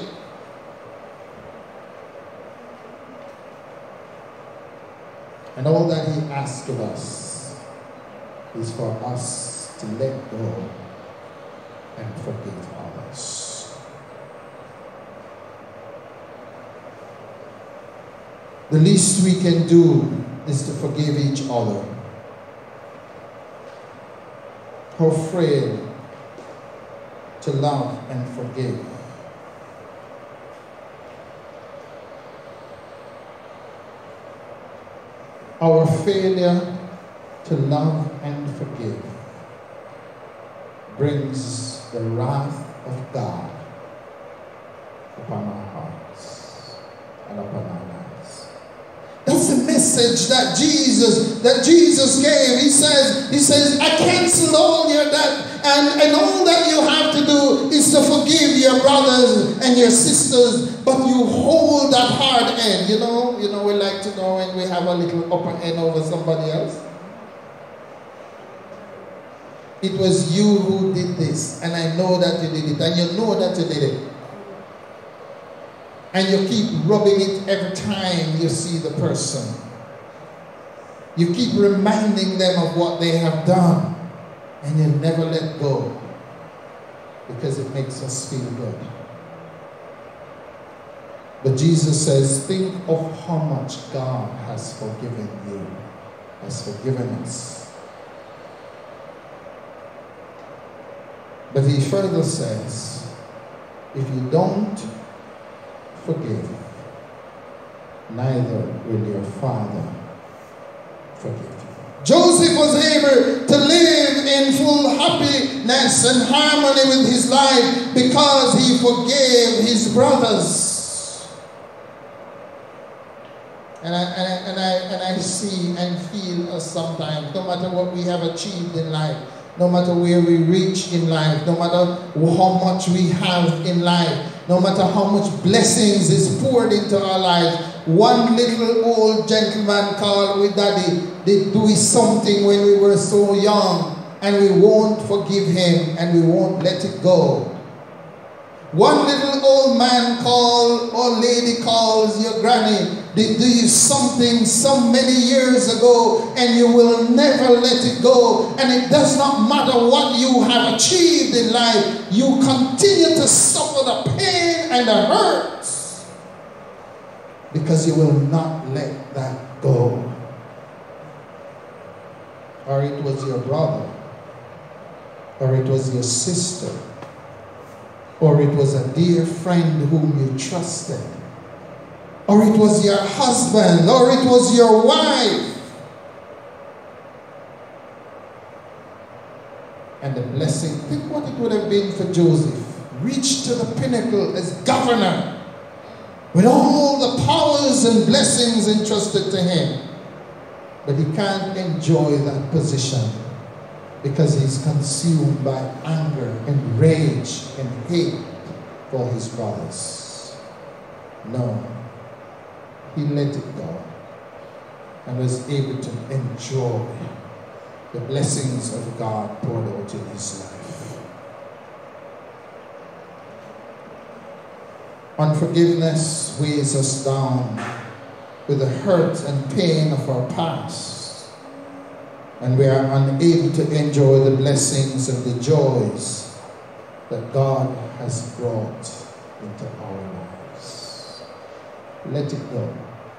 And all that he asks of us is for us to let go and forgive others. The least we can do is to forgive each other. How frail to love and forgive. Our failure to love and forgive brings the wrath of God upon our hearts and upon our lives. That's the message that Jesus that Jesus gave. He says, He says, I cancel all your debt, and, and all that you have to do is to forgive your brothers and your sisters, but you hold that hard end. You know, you know, we like to go and we have a little upper end over somebody else. It was you who did this, and I know that you did it, and you know that you did it. And you keep rubbing it every time you see the person. You keep reminding them of what they have done, and you never let go because it makes us feel good. But Jesus says, think of how much God has forgiven you, has forgiven us. But he further says, if you don't forgive, neither will your Father forgive you. Joseph was able to live in full happiness and harmony with his life because he forgave his brothers. And I, and I, and I, and I see and feel us sometimes, no matter what we have achieved in life, no matter where we reach in life, no matter how much we have in life, no matter how much blessings is poured into our lives, one little old gentleman called with Daddy did do something when we were so young, and we won't forgive him and we won't let it go. One little old man called or lady calls your granny, they do you something so many years ago, and you will never let it go. And it does not matter what you have achieved in life, you continue to suffer the pain and the hurts because you will not let that go. Or it was your brother, or it was your sister, or it was a dear friend whom you trusted, or it was your husband, or it was your wife. And the blessing, think what it would have been for Joseph. Reached to the pinnacle as governor with all the powers and blessings entrusted to him. But he can't enjoy that position because he's consumed by anger and rage and hate for his brothers. No. He let it go and was able to enjoy the blessings of God poured out in his life. Unforgiveness weighs us down with the hurt and pain of our past. and we are unable to enjoy the blessings and the joys that God has brought into our lives. Let it go.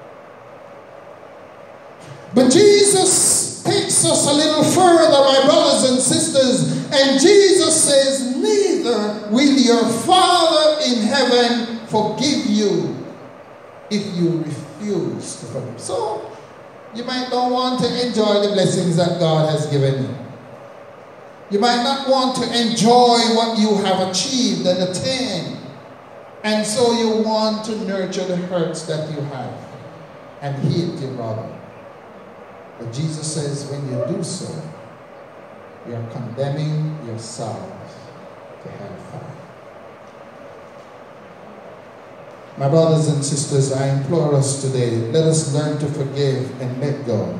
But Jesus takes us a little further, my brothers and sisters, and Jesus says, neither will your Father in heaven forgive you if you refuse to forgive. So, you might not want to enjoy the blessings that God has given you. You might not want to enjoy what you have achieved and attained. And so you want to nurture the hurts that you have and hate your brother. But Jesus says when you do so, you are condemning yourself to hellfire. My brothers and sisters, I implore us today, let us learn to forgive and let go,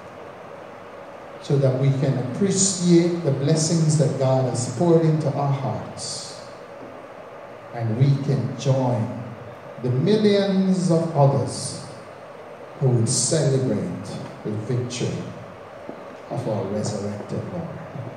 so that we can appreciate the blessings that God has poured into our hearts, and we can join the millions of others who will celebrate the victory of our resurrected Lord.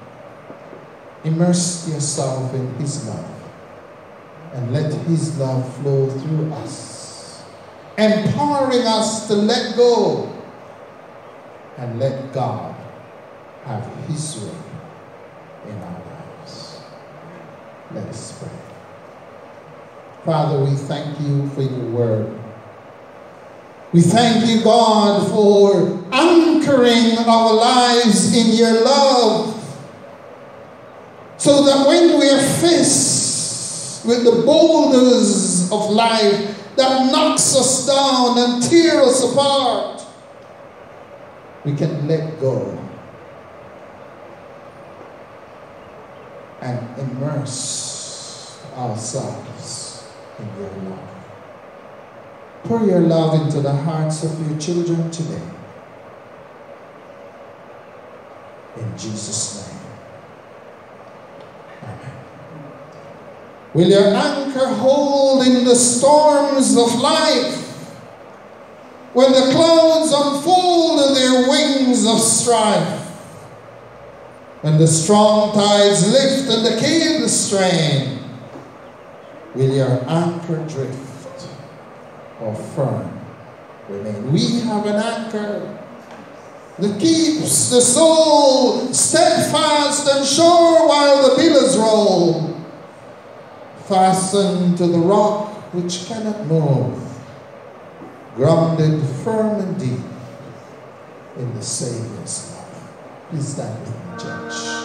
Immerse yourself in His love, and let His love flow through us, empowering us to let go and let God have His way in our lives. Let us pray. Father, we thank you for your word. We thank you, God, for anchoring our lives in your love, so that when we are faced with the boulders of life that knocks us down and tear us apart, we can let go and immerse ourselves in your love. Pour your love into the hearts of your children today. In Jesus' name. Amen. Will your anchor hold in the storms of life? When the clouds unfold their wings of strife? When the strong tides lift and the cable strain? Will your anchor drift or firm remain? We have an anchor that keeps the soul steadfast and sure while the billows roll, fastened to the rock which cannot move, grounded firm and deep in the Savior's love. Please stand with me, church.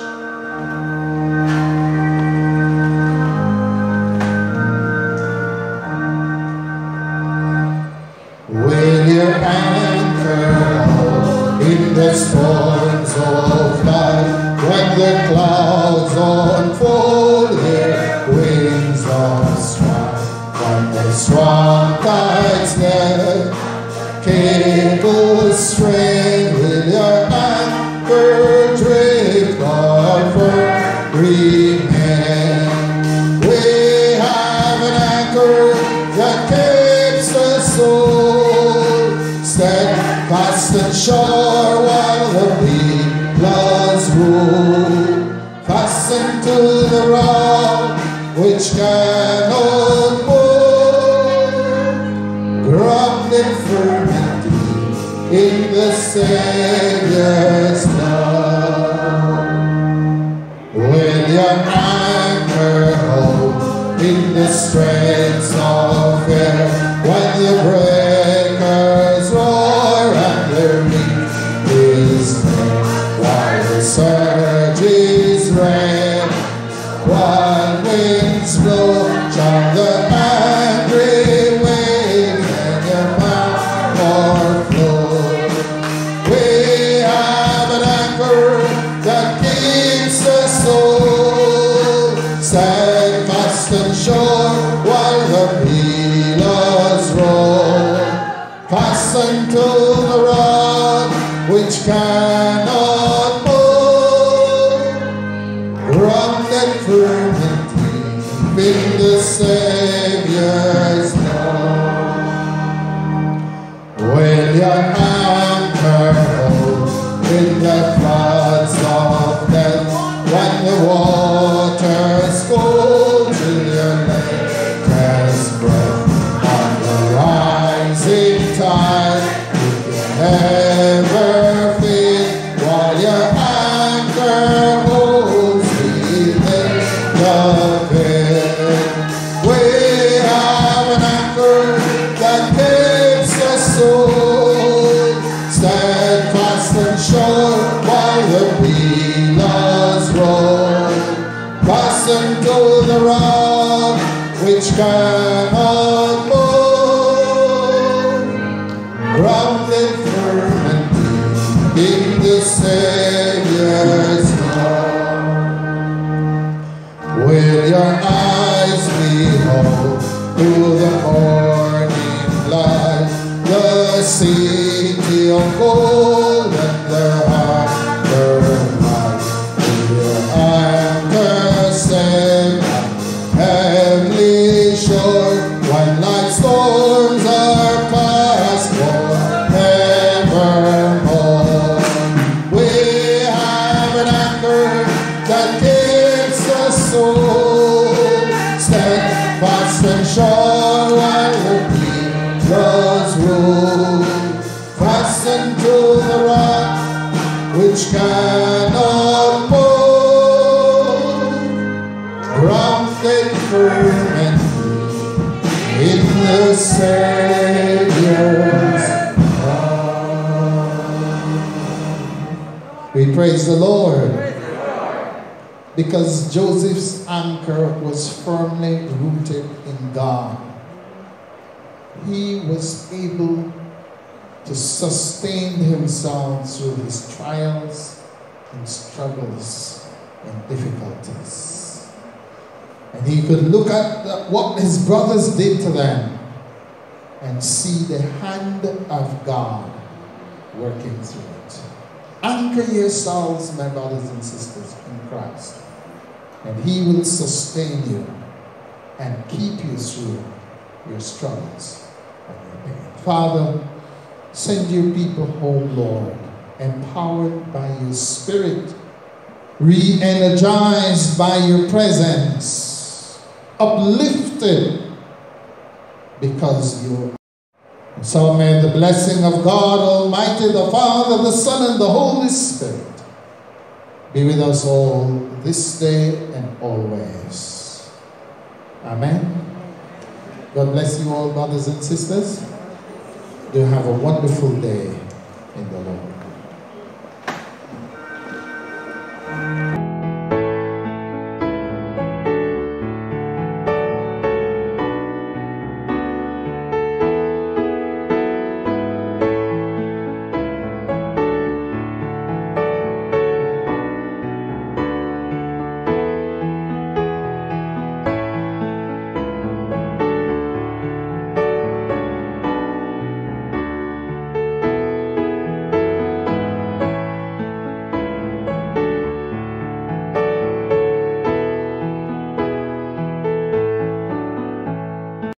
Will your anchor hold in the storms of life, when the clouds unfold their wings of strife, when the strong tides let cables strain? Will your anchor drift or firm remain? We have an anchor that keeps the soul steadfast and sure while the billows roll, fastened to the rock which cannot move, grounded firm and deep in the Savior's love. Will your anchor hold in the straits of air, when the breakers roar and the reef is near, while the surges rain, while winds blow, shall the angry waves and your mouth o'erflow? We have an anchor that keeps the soul steadfast and sure while the billows roll, fastened to the rock which cannot move, grounded firm and deep in the Savior's love. Will your anchor hold in the clouds cannot move, grounded firmly in the Savior's love. Will your eyes behold through the morning light the city of gold and their harbor light? Will your anchor stand on heavenly shore when like storms are past forevermore? We have an anchor that keeps the soul steadfast and sure while the billows roll, fastened to the rock which cannot move, grounded firm and in the Savior's love. We praise the Lord, because Joseph's anchor was firmly rooted in God. He was able to sustain himself through his trials and struggles and difficulties. And he could look at the, what his brothers did to them and see the hand of God working through it. Anchor yourselves, my brothers and sisters, in Christ, and he will sustain you and keep you through your struggles and your pain. Father, send your people home, Lord, empowered by your Spirit, re-energized by your presence, uplifted because you're. So may the blessing of God Almighty, the Father, the Son, and the Holy Spirit be with us all this day and always. Amen. God bless you all, brothers and sisters. Do have a wonderful day in the Lord.